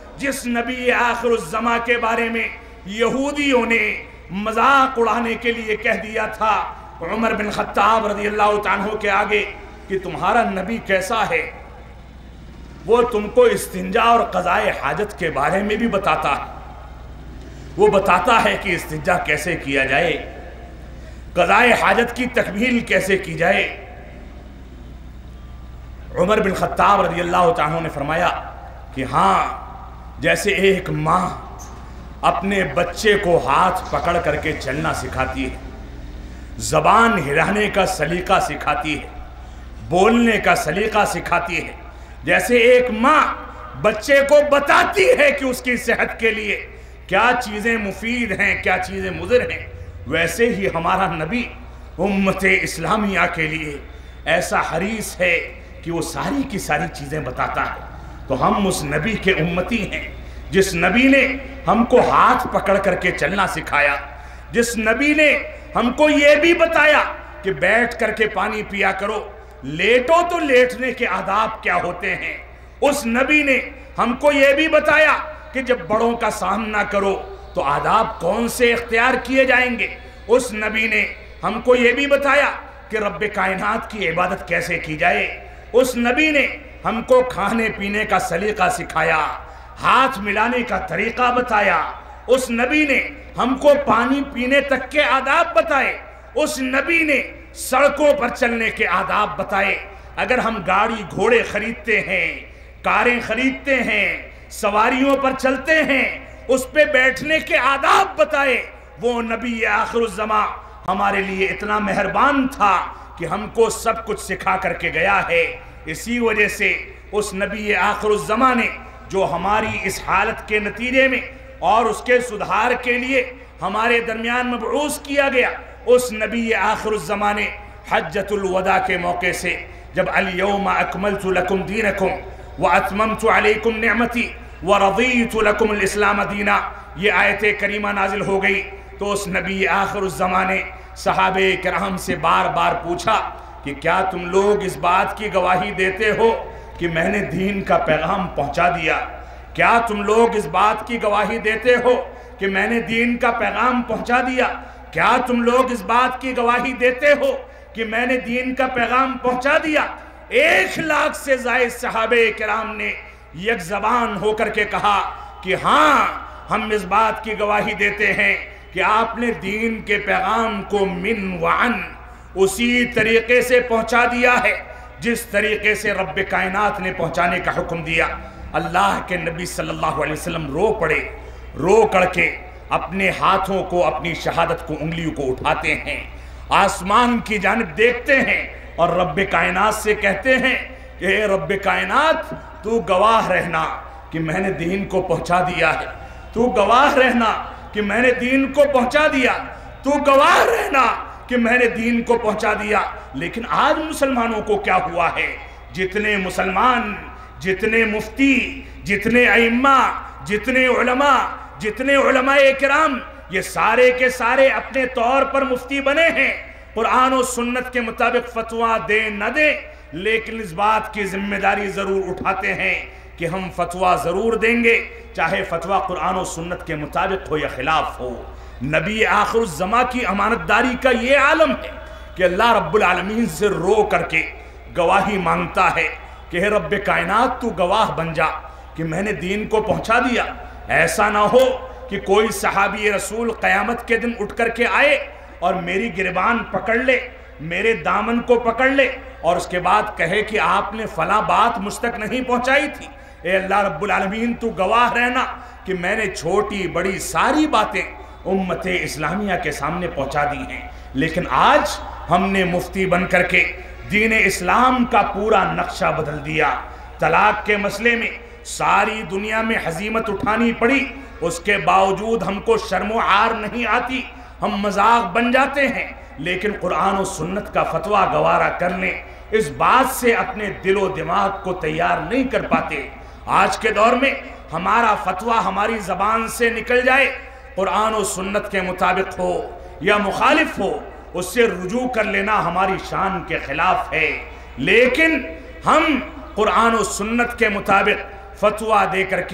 जिस नबी आखिर उज़्ज़मा के बारे में यहूदियों ने मजाक उड़ाने के लिए कह दिया था उमर बिन खत्ताब रज़ियल्लाहु अन्हु के आगे कि तुम्हारा नबी कैसा है, वो तुमको इस्तिंजा और क़ज़ाए हाजत के बारे में भी बताता है। वो बताता है कि इस्तिंजा कैसे किया जाए, क़ज़ाए हाजत की तकमील कैसे की जाए। उमर बिन खत्ताब रज़ियल्लाहु अन्हु ने फरमाया कि हाँ, जैसे एक माँ अपने बच्चे को हाथ पकड़ करके चलना सिखाती है, ज़बान हिलाने का सलीका सिखाती है, बोलने का सलीका सिखाती है, जैसे एक माँ बच्चे को बताती है कि उसकी सेहत के लिए क्या चीज़ें मुफीद हैं, क्या चीज़ें मुज़िर हैं, वैसे ही हमारा नबी उम्मते इस्लामिया के लिए ऐसा हरीस है कि वो सारी की सारी चीज़ें बताता है। तो हम उस नबी के उम्मती हैं जिस नबी ने हमको हाथ पकड़ करके चलना सिखाया, जिस नबी ने हमको ये भी बताया कि बैठ करके पानी पिया करो, लेटो तो लेटने के आदाब क्या होते हैं। उस नबी ने हमको ये भी बताया कि जब बड़ों का सामना करो तो आदाब कौन से इख्तियार किए जाएंगे। उस नबी ने हमको ये भी बताया कि रब्बे कायनात की इबादत कैसे की जाए। उस नबी ने हमको खाने पीने का सलीका सिखाया, हाथ मिलाने का तरीका बताया। उस नबी ने हमको पानी पीने तक के आदाब बताए। उस नबी ने सड़कों पर चलने के आदाब बताए। अगर हम गाड़ी घोड़े खरीदते हैं, कारें खरीदते हैं, सवारियों पर चलते हैं, उस पे बैठने के आदाब बताए। वो नबी आखिरुज़्ज़मा हमारे लिए इतना मेहरबान था कि हमको सब कुछ सिखा करके गया है। इसी वजह से उस नबी आखिरुज़्ज़मा ने जो हमारी इस हालत के नतीजे में और उसके सुधार के लिए हमारे दरमियान मबऊस किया गया, उस नबी आखिरुज़्ज़मा ने हज्जतुल वदा के मौके से जब अल यौमा अकमलतु लकुम दीनकुम व अतममतु अलैकुम निअमती व रज़ीतु लकुम अल इस्लाम दीना, ये आयत करीमा नाजिल हो गई। तो उस नबी आखिरुज़्ज़मा ने सहाबे किराम से बार बार पूछा कि क्या तुम लोग इस बात की गवाही देते हो कि मैंने दीन का पैगाम पहुंचा दिया? क्या तुम लोग इस बात की गवाही देते हो कि मैंने दीन का पैगाम पहुंचा दिया? क्या तुम लोग इस बात की गवाही देते हो कि मैंने दीन का पैगाम पहुंचा दिया? एक लाख से ज़ायद सहाबे किराम ने एक ज़बान होकर के कहा कि हाँ, हम इस बात की गवाही देते हैं कि आपने दीन के पैगाम को मिन व अन उसी तरीके से पहुंचा दिया है जिस तरीके से रब्बे कायनात ने पहुंचाने का हुक्म दिया। अल्लाह के नबी सल्लल्लाहु अलैहि वसल्लम रो पड़े, रो करके अपने हाथों को, अपनी शहादत को, उंगलियों को उठाते हैं, आसमान की जानिब देखते हैं और रब्बे कायनात से कहते हैं कि हे रब्बे कायनात, तू गवाह रहना कि मैंने दीन को पहुंचा दिया है, तू गवाह रहना कि मैंने दीन को पहुंचा दिया, तू गवाह रहना कि मैंने दीन को पहुंचा दिया। लेकिन आज मुसलमानों को क्या हुआ है? जितने मुसलमान, जितने मुफ्ती, जितने अइम्मा, जितने उलमा, जितने उलमाए किराम, ये सारे के सारे अपने तौर पर मुफ्ती बने हैं। कुरान और सुन्नत के मुताबिक फतवा दे न दे, लेकिन इस बात की जिम्मेदारी जरूर उठाते हैं कि हम फतवा जरूर देंगे, चाहे फतवा कुरान और सुन्नत के मुताबिक हो या खिलाफ हो। नबी आखिरुज़्ज़मा की अमानतदारी का ये आलम है कि अल्लाह रब्बुल आलमीन से रो करके गवाही मांगता है कि हे रब्बे कायनात, तू गवाह बन जा कि मैंने दीन को पहुंचा दिया। ऐसा ना हो कि कोई सहाबी रसूल क़यामत के दिन उठ करके आए और मेरी गिरबान पकड़ ले, मेरे दामन को पकड़ ले और उसके बाद कहे कि आपने फला बात मुझ तक नहीं पहुंचाई थी। ए अल्लाह रब्बुल आलमीन, तू गवाह रहना कि मैंने छोटी बड़ी सारी बातें उम्मते इस्लामिया के सामने पहुंचा दी हैं। लेकिन आज हमने मुफ्ती बन करके दीन इस्लाम का पूरा नक्शा बदल दिया। तलाक के मसले में सारी दुनिया में हजीमत उठानी पड़ी, उसके बावजूद हमको शर्मो आर नहीं आती, हम मजाक बन जाते हैं। लेकिन कुरान और सुन्नत का फतवा गवारा करने, इस बात से अपने दिलो दिमाग को तैयार नहीं कर पाते। आज के दौर में हमारा फतवा हमारी ज़बान से निकल जाए, कुरान और सुन्नत के मुताबिक हो या मुखालिफ हो, उससे रुजू कर लेना हमारी शान के खिलाफ है। लेकिन हम कुरान और सुन्नत के मुताबिक फतवा दे करके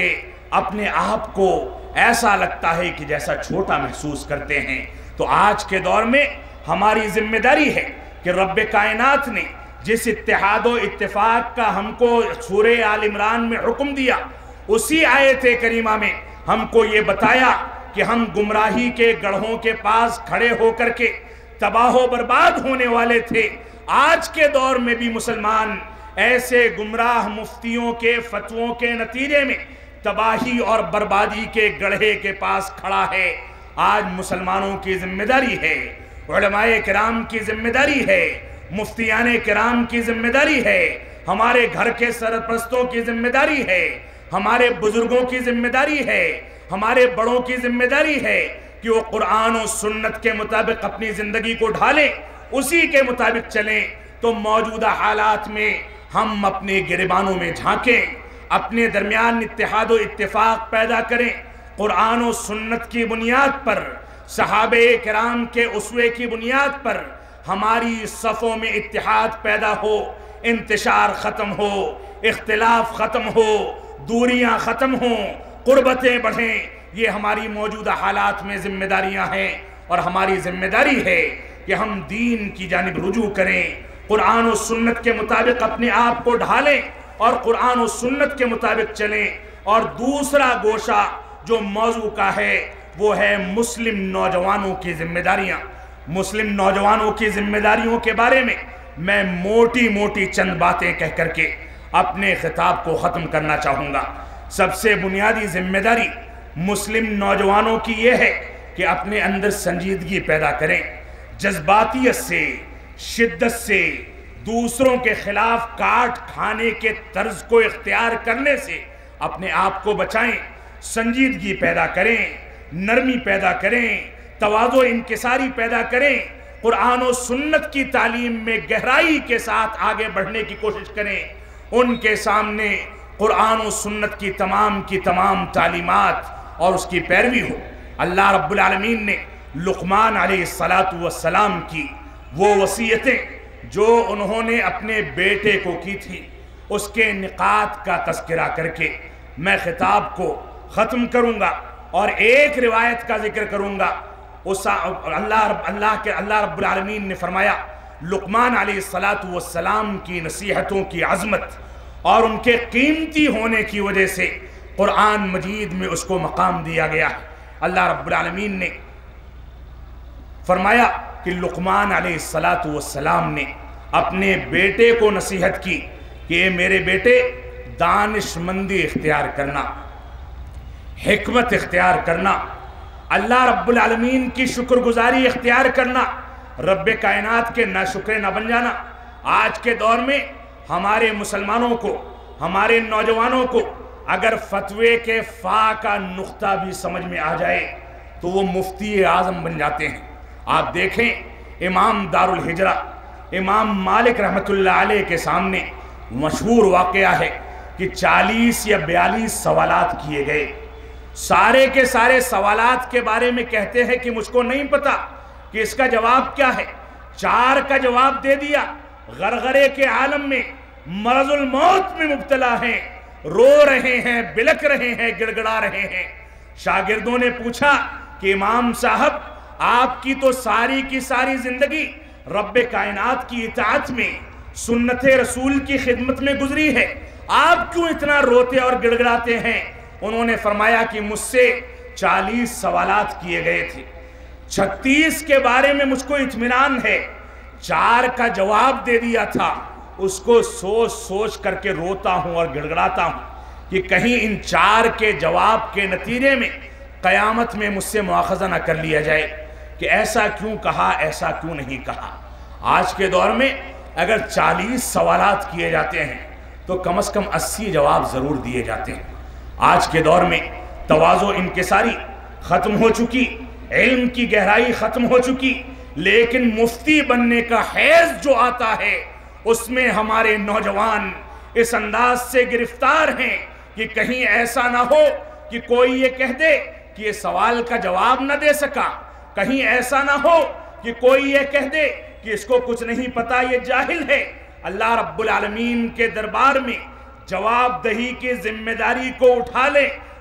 اپنے آپ کو ایسا لگتا ہے کہ جیسا چھوٹا محسوس کرتے ہیں۔ تو آج کے دور میں ہماری ذمہ داری ہے کہ رب کائنات نے جس اتحاد و اتفاق کا ہم کو سورہ آل عمران میں حکم دیا، اسی آیت کریمہ میں ہم کو یہ بتایا کہ ہم گمراہی کے گڑھوں کے پاس کھڑے ہو کر کے تباہ و برباد ہونے والے تھے۔ آج کے دور میں بھی مسلمان ایسے گمراہ مفتیوں کے فتووں کے نتیجے میں تباہی اور بربادی کے گڑھے کے پاس کھڑا ہے۔ آج مسلمانوں کی ذمہ داری ہے، علماء کرام کی ذمہ داری ہے، مفتیان کرام کی ذمہ داری ہے، ہمارے گھر کے سرپرستوں کی ذمہ داری ہے، ہمارے بزرگوں کی ذمہ داری ہے، ہمارے بڑوں کی ذمہ داری ہے کہ وہ قرآن و سنت کے مطابق اپنی زندگی کو ڈھالیں، اسی کے مطابق چلیں۔ تو موجودہ حالات میں ہم اپنے گریبانوں میں جھانکیں، اپنے درمیان اتحاد و اتفاق پیدا کریں، قرآن و سنت کی بنیاد پر، صحابہ کرام کے اسوے کی بنیاد پر ہماری صفوں میں اتحاد پیدا ہو، انتشار ختم ہو، اختلاف ختم ہو، دوریاں ختم ہوں، قربتیں بڑھیں۔ یہ ہماری موجودہ حالات میں ذمہ داریاں ہیں، اور ہماری ذمہ داری ہے کہ ہم دین کی جانب رجوع کریں، قرآن و سنت کے مطابق اپنے آپ کو ڈھالیں اور قرآن و سنت کے مطابق چلیں۔ اور دوسرا گوشہ جو موضوع کا ہے وہ ہے مسلم نوجوانوں کی ذمہ داریاں۔ مسلم نوجوانوں کی ذمہ داریوں کے بارے میں میں موٹی موٹی چند باتیں کہہ کر کے اپنے خطاب کو ختم کرنا چاہوں گا۔ سب سے بنیادی ذمہ داری مسلم نوجوانوں کی یہ ہے کہ اپنے اندر سنجیدگی پیدا کریں، جذباتیت سے، شدت سے، دوسروں کے خلاف کاٹ کھانے کے طرز کو اختیار کرنے سے اپنے آپ کو بچائیں، سنجیدگی پیدا کریں، نرمی پیدا کریں، تواضع انکساری پیدا کریں، قرآن و سنت کی تعلیم میں گہرائی کے ساتھ آگے بڑھنے کی کوشش کریں۔ ان کے سامنے قرآن و سنت کی تمام کی تمام تعلیمات اور اس کی پیروی ہو۔ اللہ رب العالمین نے لقمان علیہ السلام کی وہ وصیتیں جو انہوں نے اپنے بیٹے کو کی تھی، اس کے نقاط کا تذکرہ کر کے میں خطاب کو ختم کروں گا، اور ایک روایت کا ذکر کروں گا۔ اس اللہ رب اللہ کے اللہ رب العالمین نے فرمایا، لقمان علیہ السلام کی نصیحتوں کی عظمت اور ان کے قیمتی ہونے کی وجہ سے قرآن مجید میں اس کو مقام دیا گیا ہے۔ اللہ رب العالمین نے فرمایا کہ لقمان علیہ السلام نے اپنے بیٹے کو نصیحت کی کہ اے میرے بیٹے، دانش مندی اختیار کرنا، حکمت اختیار کرنا، اللہ رب العالمین کی شکر گزاری اختیار کرنا، رب کائنات کے ناشکرے نہ بن جانا۔ آج کے دور میں ہمارے مسلمانوں کو، ہمارے نوجوانوں کو اگر فتوے کے فا کا نقطہ بھی سمجھ میں آ جائے تو وہ مفتی اعظم بن جاتے ہیں۔ آپ دیکھیں، امام دار الہجرہ امام مالک رحمۃ اللہ علیہ کے سامنے مشہور واقعہ ہے کہ چالیس یا بیالیس سوالات کیے گئے، سارے کے سارے سوالات کے بارے میں کہتے ہیں کہ مجھ کو نہیں پتا کہ اس کا جواب کیا ہے۔ چار کا جواب دے دیا، غرغرے کے عالم میں مرض الموت میں مبتلا ہیں، رو رہے ہیں، بلک رہے ہیں، گڑ گڑا رہے ہیں۔ شاگردوں نے پوچھا کہ امام صاحب، آپ کی تو ساری کی ساری زندگی رب کائنات کی اطاعت میں، سنت رسول کی خدمت میں گزری ہے، آپ کیوں اتنا روتے اور گڑ گڑاتے ہیں؟ انہوں نے فرمایا کہ مجھ سے چالیس سوالات کیے گئے تھے، چھتیس کے بارے میں مجھ کو اطمینان ہے، چار کا جواب دے دیا تھا، اس کو سوچ سوچ کر کے روتا ہوں اور گڑ گڑاتا ہوں کہ کہیں ان چار کے جواب کے نتیجے میں قیامت میں مجھ سے مواخذہ نہ کر لیا جائے کہ ایسا کیوں کہا، ایسا کیوں نہیں کہا۔ آج کے دور میں اگر چالیس سوالات کیے جاتے ہیں تو کم از کم اسی جواب ضرور دیے جاتے ہیں۔ آج کے دور میں تواضع انکساری ختم ہو چکی، علم کی گہرائی ختم ہو چکی، لیکن مفتی بننے کا حیض جو آتا ہے اس میں ہمارے نوجوان اس انداز سے گرفتار ہیں کہ کہیں ایسا نہ ہو کہ کوئی یہ کہہ دے کہ یہ سوال کا جواب نہ دے سکا، کہیں ایسا نہ ہو کہ کوئی یہ کہہ دے کہ اس کو کچھ نہیں پتا، یہ جاہل ہے۔ اللہ رب العالمین کے دربار میں جواب دہی کی ذمہ داری کو اٹھا لیں،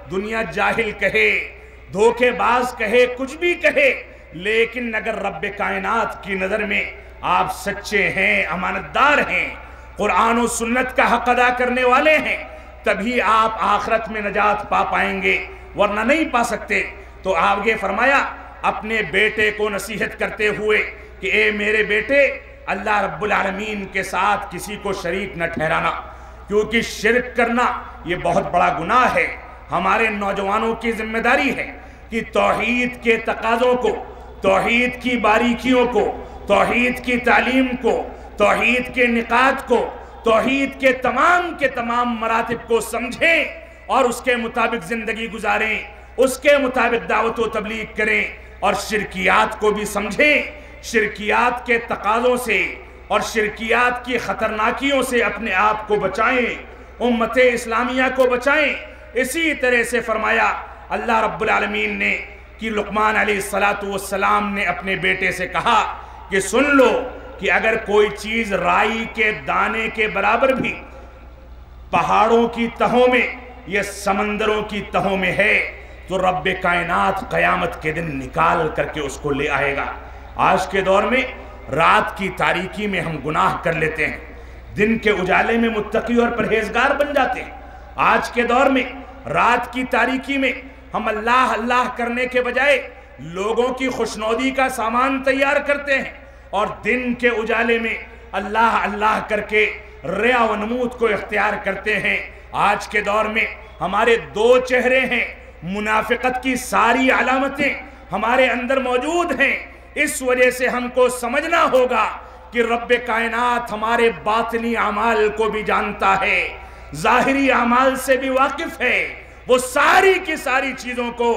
دنیا جاہل کہے، دھوکے باز کہے، کچھ بھی کہے، لیکن اگر رب کائنات کی نظر میں آپ سچے ہیں، امانتدار ہیں، قرآن و سنت کا حق ادا کرنے والے ہیں، تبھی آپ آخرت میں نجات پا پائیں گے، ورنہ نہیں پا سکتے۔ تو آگے فرمایا اپنے بیٹے کو نصیحت کرتے ہوئے کہ اے میرے بیٹے، اللہ رب العالمین کے ساتھ کسی کو شریک نہ ٹھہرانا، کیونکہ شرک کرنا یہ بہت بڑا گناہ ہے۔ ہمارے نوجوانوں کی ذمہ داری ہے کہ توحید کے تقاضوں کو، توحید کی باریکیوں کو، توحید کی تعلیم کو، توحید کے نکات کو، توحید کے تمام کے تمام مراتب کو سمجھیں اور اس کے مطابق زندگی گزاریں، اس کے مطابق دعوت و تبلیغ کریں، اور شرکیات کو بھی سمجھیں، شرکیات کے تقاضوں سے اور شرکیات کی خطرناکیوں سے اپنے آپ کو بچائیں، امت اسلامیہ کو بچائیں۔ اسی طرح سے فرمایا اللہ رب العالمین نے کہ لقمان علیہ السلام نے اپنے بیٹے سے کہا کہ سن لو کہ اگر کوئی چیز رائی کے دانے کے برابر بھی پہاڑوں کی تہوں میں یا سمندروں کی تہوں میں ہے تو رب کائنات قیامت کے دن نکال کر کے اس کو لے آئے گا۔ آج کے دور میں رات کی تاریکی میں ہم گناہ کر لیتے ہیں، دن کے اجالے میں متقی اور پرہیزگار بن جاتے ہیں۔ آج کے دور میں رات کی تاریکی میں ہم اللہ اللہ کرنے کے بجائے لوگوں کی خوشنودی کا سامان تیار کرتے ہیں، اور دن کے اجالے میں اللہ اللہ کر کے ریا و نمود کو اختیار کرتے ہیں۔ آج کے دور میں ہمارے دو چہرے ہیں، منافقت کی ساری علامتیں ہمارے اندر موجود ہیں۔ اس وجہ سے ہم کو سمجھنا ہوگا کہ رب کائنات ہمارے باطنی اعمال کو بھی جانتا ہے، ظاہری اعمال سے بھی واقف ہے۔ وہ ساری کی ساری چیزوں کو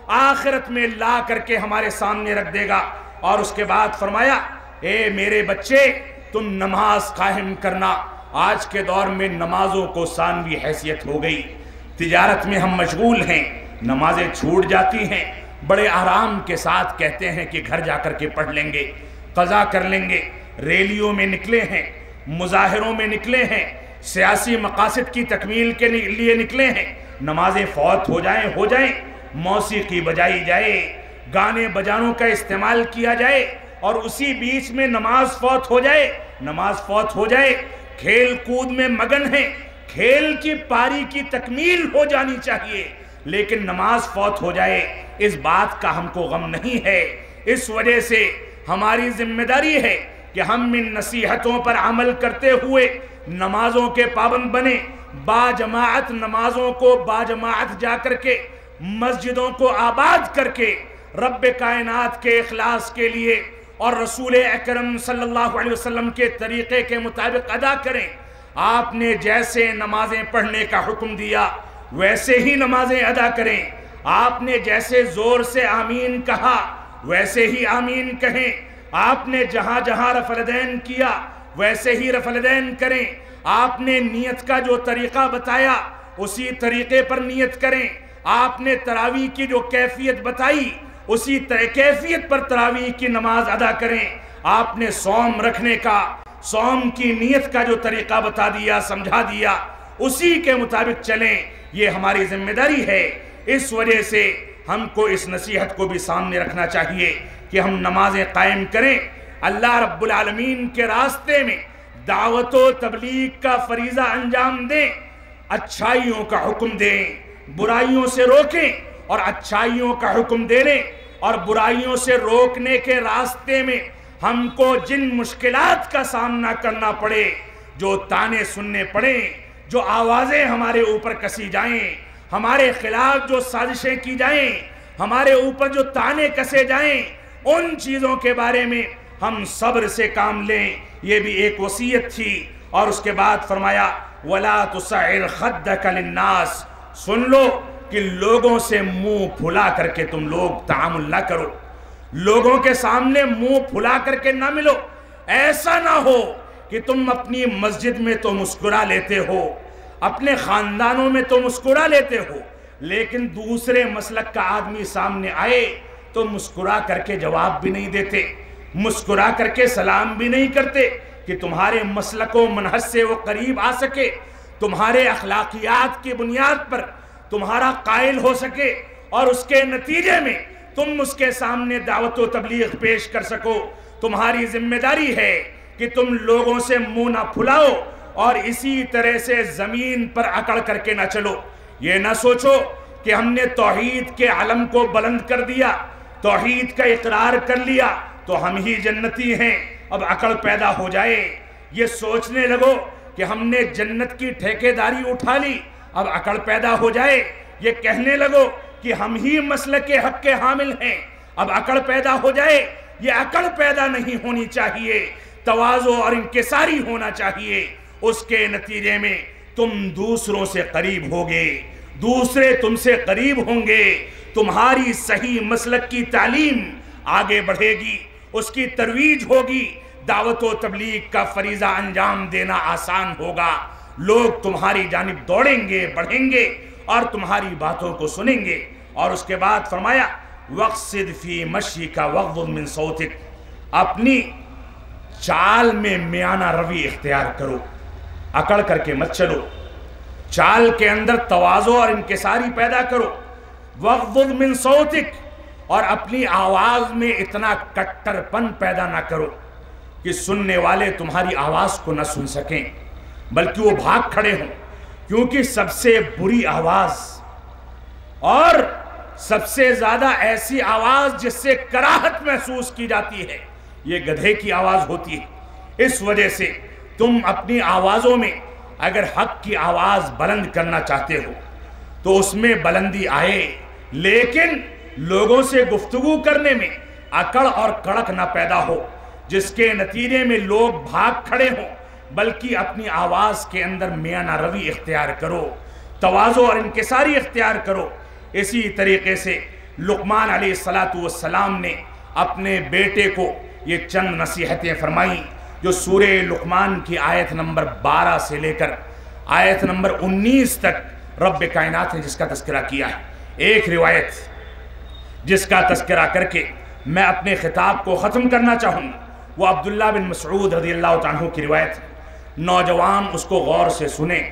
آخرت میں لا کر کے ہمارے سامنے رکھ دے گا۔ اور اس کے بعد فرمایا اے میرے بچے، تم نماز قائم کرنا۔ آج کے دور میں نمازوں کو ثانوی حیثیت ہو گئی، تجارت میں ہم مشغول ہیں، نمازیں چھوٹ جاتی ہیں، بڑے آرام کے ساتھ کہتے ہیں کہ گھر جا کر کے پڑھ لیں گے، قضا کر لیں گے۔ ریلیوں میں نکلے ہیں، مظاہروں میں نکلے ہیں، سیاسی مقاصد کی تکمیل کے لیے نکلے ہیں، نمازیں فوت ہو جائیں ہو جائیں، موسیقی بجائی جائے، گانے بجانوں کا استعمال کیا جائے، اور اسی بیچ میں نماز فوت ہو جائے، نماز فوت ہو جائے، کھیل کود میں مگن ہیں، کھیل کی پاری کی تکمیل ہو جانی چاہیے، لیکن نماز فوت ہو جائے، اس بات کا ہم کو غم نہیں ہے۔ اس وجہ سے ہماری ذمہ داری ہے کہ ہم ان نصیحتوں پر عمل کرتے ہوئے نمازوں کے پابند بنیں، با جماعت نمازوں کو با جماعت جا کر کے مسجدوں کو آباد کر کے رب کائنات کے اخلاص کے لیے اور رسول اکرم صلی اللہ علیہ وسلم کے طریقے کے مطابق ادا کریں۔ آپ نے جیسے نمازیں پڑھنے کا حکم دیا ویسے ہی نمازیں ادا کریں، آپ نے جیسے زور سے آمین کہا ویسے ہی آمین کہیں، آپ نے جہاں جہاں رفع الیدین کیا ویسے ہی رفع الیدین کریں، آپ نے نیت کا جو طریقہ بتایا اسی طریقے پر نیت کریں، آپ نے تراویح کی جو کیفیت بتائی اسی کیفیت پر تراویح کی نماز ادا کریں، آپ نے صوم رکھنے کا، صوم کی نیت کا جو طریقہ بتا دیا، سمجھا دیا، اسی کے مطابق چلیں۔ یہ ہماری ذمہ داری ہے۔ اس وجہ سے ہم کو اس نصیحت کو بھی سامنے رکھنا چاہیے کہ ہم نمازیں قائم کریں، اللہ رب العالمین کے راستے میں دعوت و تبلیغ کا فریضہ انجام دیں، اچھائیوں کا حکم دیں، برائیوں سے روکیں، اور اچھائیوں کا حکم دینے اور برائیوں سے روکنے کے راستے میں ہم کو جن مشکلات کا سامنا کرنا پڑے، جو تانے سننے پڑیں، جو آوازیں ہمارے اوپر کسی جائیں، ہمارے خلاف جو سازشیں کی جائیں، ہمارے اوپر جو تانے کسے جائیں، ان چیزوں کے بارے میں ہم صبر سے کام لیں۔ یہ بھی ایک وصیت تھی۔ اور اس کے بعد فرمایا وَلَا تُسَعِّرْ خَدَّكَ لِلنَّاسِ، سن لو کہ لوگوں سے منہ پھلا کر کے تم لوگ تعامل نہ کرو، لوگوں کے سامنے منہ پھلا کر کے نہ ملو۔ ایسا نہ ہو کہ تم اپنی مسجد میں تو مسکرا لیتے ہو، اپنے خاندانوں میں تو مسکرا لیتے ہو، لیکن دوسرے مسلک کا آدمی سامنے آئے تو مسکرا کر کے جواب بھی نہیں دیتے، مسکرا کر کے سلام بھی نہیں کرتے کہ تمہارے مسلک و منہج سے وہ قریب آ سکے، تمہارے اخلاقیات کی بنیاد پر تمہارا قائل ہو سکے اور اس کے نتیجے میں تم اس کے سامنے دعوت و تبلیغ پیش کر سکو۔ تمہاری ذمہ داری ہے کہ تم لوگوں سے منہ نہ پھلاؤ اور اسی طرح سے زمین پر اکڑ کر کے نہ چلو۔ یہ نہ سوچو کہ ہم نے توحید کے علم کو بلند کر دیا، توحید کا اقرار کر لیا تو ہم ہی جنتی ہیں، اب عقل پیدا ہو جائے۔ یہ سوچنے لگو کہ ہم نے جنت کی ٹھیکیداری اٹھا لی، اب عقل پیدا ہو جائے۔ یہ کہنے لگو کہ ہم ہی مسلک حق کے حامل ہیں، اب عقل پیدا ہو جائے۔ یہ عقل پیدا نہیں ہونی چاہیے، تواضع اور انکساری ہونا چاہیے۔ اس کے نتیجے میں تم دوسروں سے قریب ہوگے، دوسرے تم سے قریب ہوں گے، تمہاری صحیح مسلک کی تعلیم آگے بڑھے گی، اس کی ترویج ہوگی، دعوت و تبلیغ کا فریضہ انجام دینا آسان ہوگا، لوگ تمہاری جانب دوڑیں گے، بڑھیں گے اور تمہاری باتوں کو سنیں گے۔ اور اس کے بعد فرمایا وَقْصِدْ فِي مَشْيِكَ وَغْضُضْ مِنْ صَوْتِكَ، اپنی چال میں میانہ روی اختیار کرو، اکڑ کر کے مت چلو، چال کے اندر تواضع اور انکساری پیدا کرو۔ وَغْضُضْ مِنْ صَوْتِكَ، اور اپنی آواز میں اتنا کٹر پن پیدا نہ کرو کہ سننے والے تمہاری آواز کو نہ سن سکیں بلکہ وہ بھاگ کھڑے ہوں، کیونکہ سب سے بری آواز اور سب سے زیادہ ایسی آواز جس سے کراہت محسوس کی جاتی ہے یہ گدھے کی آواز ہوتی ہے۔ اس وجہ سے تم اپنی آوازوں میں اگر حق کی آواز بلند کرنا چاہتے ہو تو اس میں بلندی آئے، لیکن لوگوں سے گفتگو کرنے میں اکڑ اور کڑک نہ پیدا ہو جس کے نتیجے میں لوگ بھاگ کھڑے ہوں، بلکہ اپنی آواز کے اندر میانہ روی اختیار کرو، تواضع اور انکساری اختیار کرو۔ اسی طریقے سے لقمان علیہ السلام نے اپنے بیٹے کو یہ چند نصیحتیں فرمائیں جو سورہ لقمان کی آیت نمبر بارہ سے لے کر آیت نمبر انیس تک رب کائنات نے جس کا تذکرہ کیا ہے۔ ایک روایت جس کا تذکرہ کر کے میں اپنے خطاب کو ختم کرنا چاہوں گا وہ عبداللہ بن مسعود رضی اللہ عنہ کی روایت ہے۔ نوجوان اس کو غور سے سنیں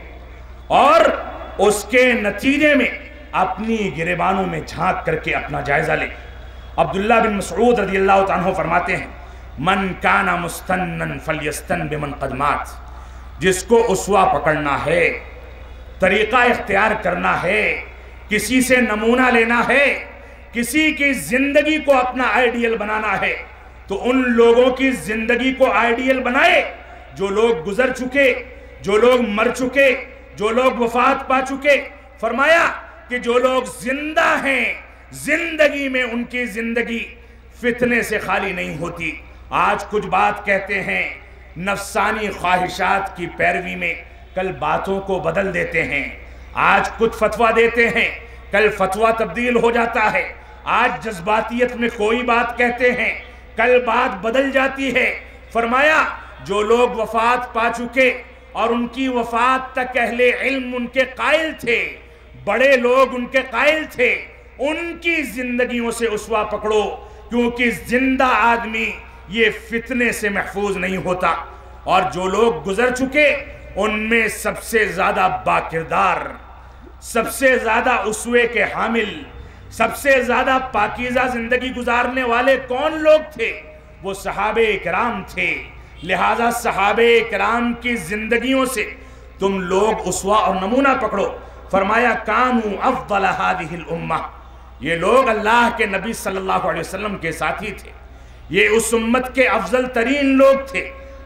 اور اس کے نتیجے میں اپنی گریبانوں میں جھانک کر کے اپنا جائزہ لیں۔ عبداللہ بن مسعود رضی اللہ عنہ فرماتے ہیں من کان مستنن فلیستن بمن قد مات، جس کو اسوہ پکڑنا ہے، طریقہ اختیار کرنا ہے، کسی سے نمونہ لینا ہے، کسی کی زندگی کو اپنا آئیڈیل بنانا ہے تو ان لوگوں کی زندگی کو آئیڈیل بنائے جو لوگ گزر چکے، جو لوگ مر چکے، جو لوگ وفات پا چکے۔ فرمایا کہ جو لوگ زندہ ہیں زندگی میں ان کی زندگی فتنے سے خالی نہیں ہوتی۔ آج کچھ بات کہتے ہیں نفسانی خواہشات کی پیروی میں، کل باتوں کو بدل دیتے ہیں۔ آج کچھ فتویٰ دیتے ہیں، کل فتویٰ تبدیل ہو جاتا ہے۔ آج جذباتیت میں کوئی بات کہتے ہیں، کل بات بدل جاتی ہے۔ فرمایا جو لوگ وفات پا چکے اور ان کی وفات تک اہل علم ان کے قائل تھے، بڑے لوگ ان کے قائل تھے، ان کی زندگیوں سے اسوہ پکڑو، کیونکہ زندہ آدمی یہ فتنے سے محفوظ نہیں ہوتا۔ اور جو لوگ گزر چکے ان میں سب سے زیادہ باکردار، سب سے زیادہ اسوے کے حامل، سب سے زیادہ پاکیزہ زندگی گزارنے والے کون لوگ تھے؟ وہ صحابہ کرام تھے۔ لہذا صحابہ کرام کی زندگیوں سے تم لوگ اسوہ اور نمونہ پکڑو۔ فرمایا کانوا افضل هذه الامہ، یہ لوگ اللہ کے نبی صلی اللہ علیہ وسلم کے ساتھی تھے، یہ اس امت کے افضل ترین لوگ تھے۔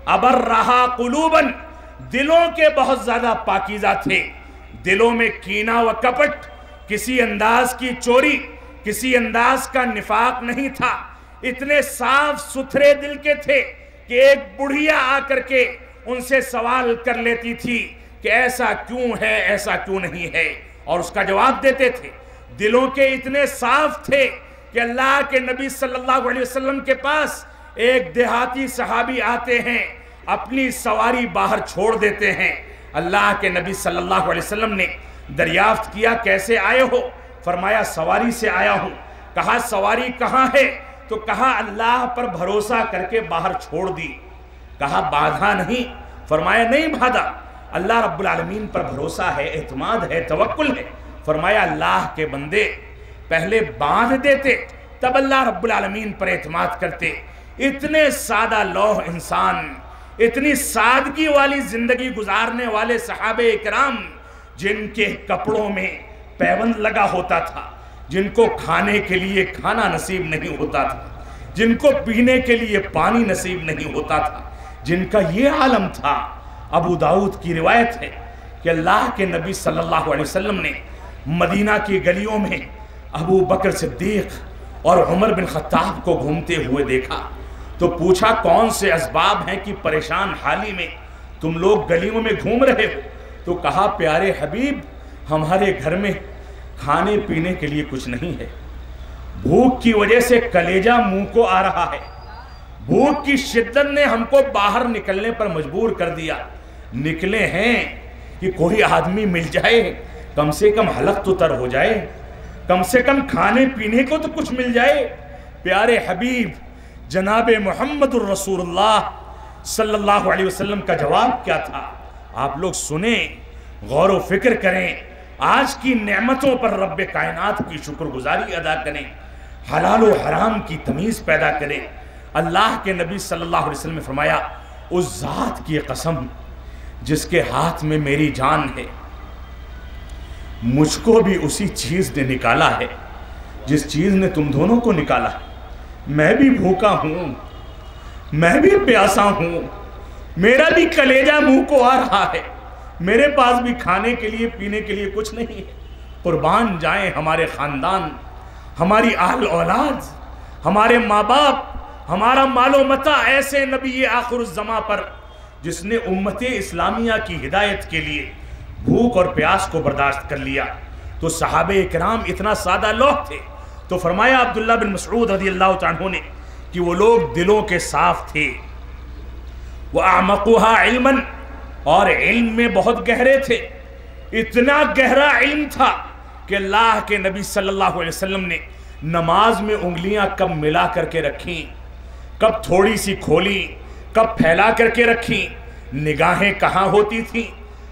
ابرہا قلوبا، دلوں کے بہت زیادہ پاکیزہ تھے، دلوں میں کینہ و کپٹ، کسی انداز کی چوری، کسی انداز کا نفاق نہیں تھا، اتنے صاف ستھرے دل کے تھے کہ ایک بڑھیا آ کر کے ان سے سوال کر لیتی تھی کہ ایسا کیوں ہے، ایسا کیوں نہیں ہے، اور اس کا جواب دیتے تھے۔ دلوں کے اتنے صاف تھے کہ اللہ کے نبی صلی اللہ علیہ وسلم کے پاس ایک دیہاتی صحابی آتے ہیں، اپنی سواری باہر چھوڑ دیتے ہیں۔ اللہ کے نبی صلی اللہ علیہ وسلم نے دریافت کیا کیسے آئے ہو؟ فرمایا سواری سے آیا ہوں۔ کہا سواری کہاں ہے؟ تو کہا اللہ پر بھروسہ کر کے باہر چھوڑ دی۔ کہا باندھا نہیں؟ فرمایا نہیں باندھا، اللہ رب العالمین پر بھروسہ ہے، اعتماد ہے، توکل ہے۔ فرمایا اللہ کے بندے پہلے باندھ دیتے تب اللہ رب العالمین پر اعتماد کرتے۔ اتنے سادہ لوح انسان، اتنی سادگی والی زندگی گزارنے والے صحابہ اکرام، جن کے کپڑوں میں پیوند لگا ہوتا تھا، جن کو کھانے کے لیے کھانا نصیب نہیں ہوتا تھا، جن کو پینے کے لیے پانی نصیب نہیں ہوتا تھا، جن کا یہ عالم تھا۔ ابو داؤد کی روایت ہے کہ اللہ کے نبی صلی اللہ علیہ وسلم نے مدینہ کی گلیوں میں ابو بکر صدیق اور عمر بن خطاب کو گھومتے ہوئے دیکھا تو پوچھا کون سے اسباب ہیں کہ پریشان حالی میں تم لوگ گلیوں میں گھوم رہے ہو؟ تو کہا پیارے حبیب ہمارے گھر میں کھانے پینے کے لیے کچھ نہیں ہے، بھوک کی وجہ سے کلیجہ منہ کو آ رہا ہے، بھوک کی شدت نے ہم کو باہر نکلنے پر مجبور کر دیا، نکلے ہیں کہ کوئی آدمی مل جائے، کم سے کم حلق تو تر ہو جائے، کم سے کم کھانے پینے کو تو کچھ مل جائے۔ پیارے حبیب جناب محمد الرسول اللہ صلی اللہ علیہ وسلم کا جواب کیا تھا؟ آپ لوگ سنیں، غور و فکر کریں، آج کی نعمتوں پر رب کائنات کی شکر گزاری ادا کریں، حلال و حرام کی تمیز پیدا کریں۔ اللہ کے نبی صلی اللہ علیہ وسلم نے فرمایا اس ذات کی قسم جس کے ہاتھ میں میری جان ہے، مجھ کو بھی اسی چیز نے نکالا ہے جس چیز نے تم دونوں کو نکالا ہے۔ میں بھی بھوکا ہوں، میں بھی پیاسا ہوں، میرا بھی کلیجہ منہ کو آ رہا ہے، میرے پاس بھی کھانے کے لیے پینے کے لیے کچھ نہیں ہے۔ قربان جائیں ہمارے خاندان، ہماری اہل اولاد، ہمارے ماں باپ، ہمارا مال و متاع ایسے نبی آخر الزماں پر جس نے امت اسلامیہ کی ہدایت کے لیے بھوک اور پیاس کو برداشت کر لیا۔ تو صحابہ اکرام اتنا سادہ لوگ تھے، تو فرمایا عبداللہ بن مسعود رضی اللہ عنہ نے کہ وہ لوگ دلوں کے صاف تھے، وَأَعْمَقُهَا عِلْمًا، اور علم میں بہت گہرے تھے۔ اتنا گہرا علم تھا کہ اللہ کے نبی صلی اللہ علیہ وسلم نے نماز میں انگلیاں کب ملا کر کے رکھیں، کب تھوڑی سی کھولی، کب پھیلا کر کے رکھیں، نگاہیں کہاں ہوتی تھیں،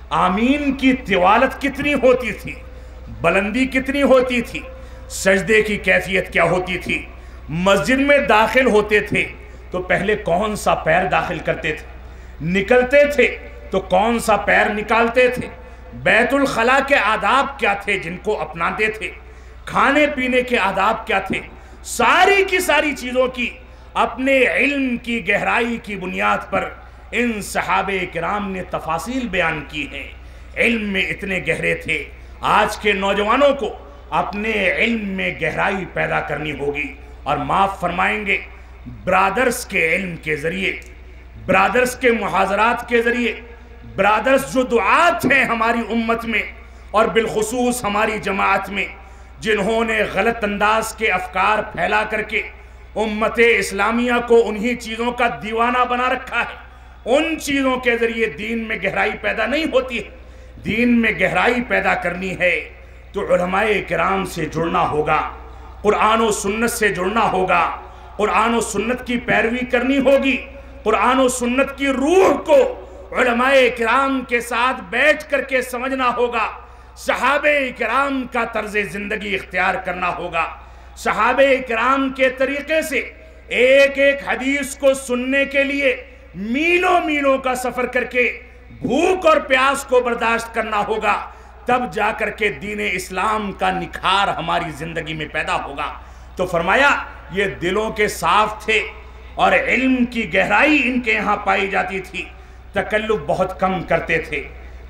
آمین کی طوالت کتنی ہوتی تھی، بلندی کتنی ہوتی تھی، سجدے کی کیفیت کیا ہوتی تھی، مسجد میں داخل ہوتے تھے تو پہلے کون سا پیر داخل کرتے تھے، نکلتے تھے تو کون سا پیر نکالتے تھے، بیت الخلاء کے آداب کیا تھے جن کو اپناتے تھے، کھانے پینے کے آداب کیا تھے، ساری کی ساری چیزوں کی اپنے علم کی گہرائی کی بنیاد پر ان صحابہ کرام نے تفاصیل بیان کی ہیں۔ علم میں اتنے گہرے تھے۔ آج کے نوجوانوں کو اپنے علم میں گہرائی پیدا کرنی ہوگی، اور معاف فرمائیں گے برادرز کے علم کے ذریعے، برادرز کے محاضرات کے ذریعے، برادرز جو دعات ہیں ہماری امت میں اور بالخصوص ہماری جماعت میں، جنہوں نے غلط انداز کے افکار پھیلا کر کے امت اسلامیہ کو انہی چیزوں کا دیوانہ بنا رکھا ہے، ان چیزوں کے ذریعے دین میں گہرائی پیدا نہیں ہوتی ہے۔ دین میں گہرائی پیدا کرنی ہے تو علماء کرام سے جڑنا ہوگا، قرآن و سنت سے جڑنا ہوگا، قرآن و سنت کی پیروی کرنی ہوگی، قرآن و سنت کی روح کو علماء کرام کے ساتھ بیٹھ کر کے سمجھنا ہوگا، صحابہ کرام کا طرز زندگی اختیار کرنا ہوگا، صحابہ کرام کے طریقے سے ایک ایک حدیث کو سننے کے لیے میلوں میلوں کا سفر کر کے بھوک اور پیاس کو برداشت کرنا ہوگا، تب جا کر کے دین اسلام کا نکھار ہماری زندگی میں پیدا ہوگا۔ تو فرمایا یہ دلوں کے صاف تھے اور علم کی گہرائی ان کے یہاں پائی جاتی تھی، تکلف بہت کم کرتے تھے،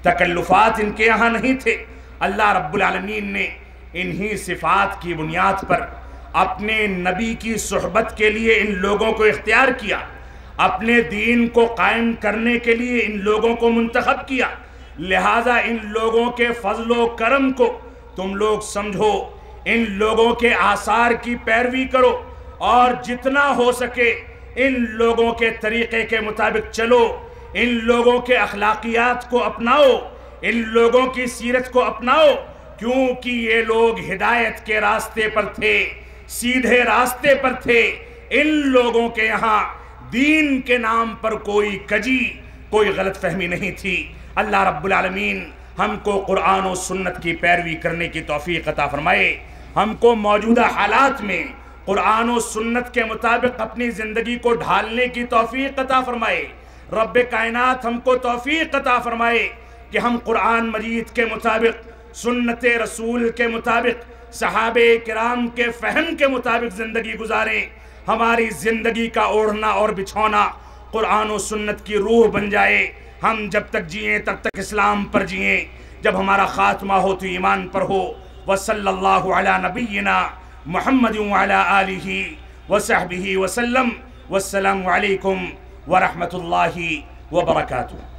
تکلفات ان کے یہاں نہیں تھے۔ اللہ رب العالمین نے انہی صفات کی بنیاد پر اپنے نبی کی صحبت کے لیے ان لوگوں کو اختیار کیا، اپنے دین کو قائم کرنے کے لیے ان لوگوں کو منتخب کیا، لہٰذا ان لوگوں کے فضل و کرم کو تم لوگ سمجھو، ان لوگوں کے آثار کی پیروی کرو، اور جتنا ہو سکے ان لوگوں کے طریقے کے مطابق چلو، ان لوگوں کے اخلاقیات کو اپناؤ، ان لوگوں کی سیرت کو اپناؤ، کیونکہ یہ لوگ ہدایت کے راستے پر تھے، سیدھے راستے پر تھے۔ ان لوگوں کے یہاں دین کے نام پر کوئی کجی، کوئی غلط فہمی نہیں تھی۔ اللہ رب العالمین ہم کو قرآن و سنت کی پیروی کرنے کی توفیق عطا فرمائے، ہم کو موجودہ حالات میں قرآن و سنت کے مطابق اپنی زندگی کو ڈھالنے کی توفیق عطا فرمائے۔ رب کائنات ہم کو توفیق عطا فرمائے کہ ہم قرآن مجید کے مطابق، سنت رسول کے مطابق، صحابہ کرام کے فہم کے مطابق زندگی گزاریں۔ ہماری زندگی کا اوڑھنا اور بچھونا قرآن و سنت کی روح بن جائے۔ ہم جب تک جئیں تب تک اسلام پر جئیں، جب ہمارا خاتمہ ہو تو ایمان پر ہو۔ وصلی اللہ علی نبینا محمد وعلی آلہ وصحبہ وسلم۔ والسلام علیکم ورحمۃ اللہ وبرکاتہ۔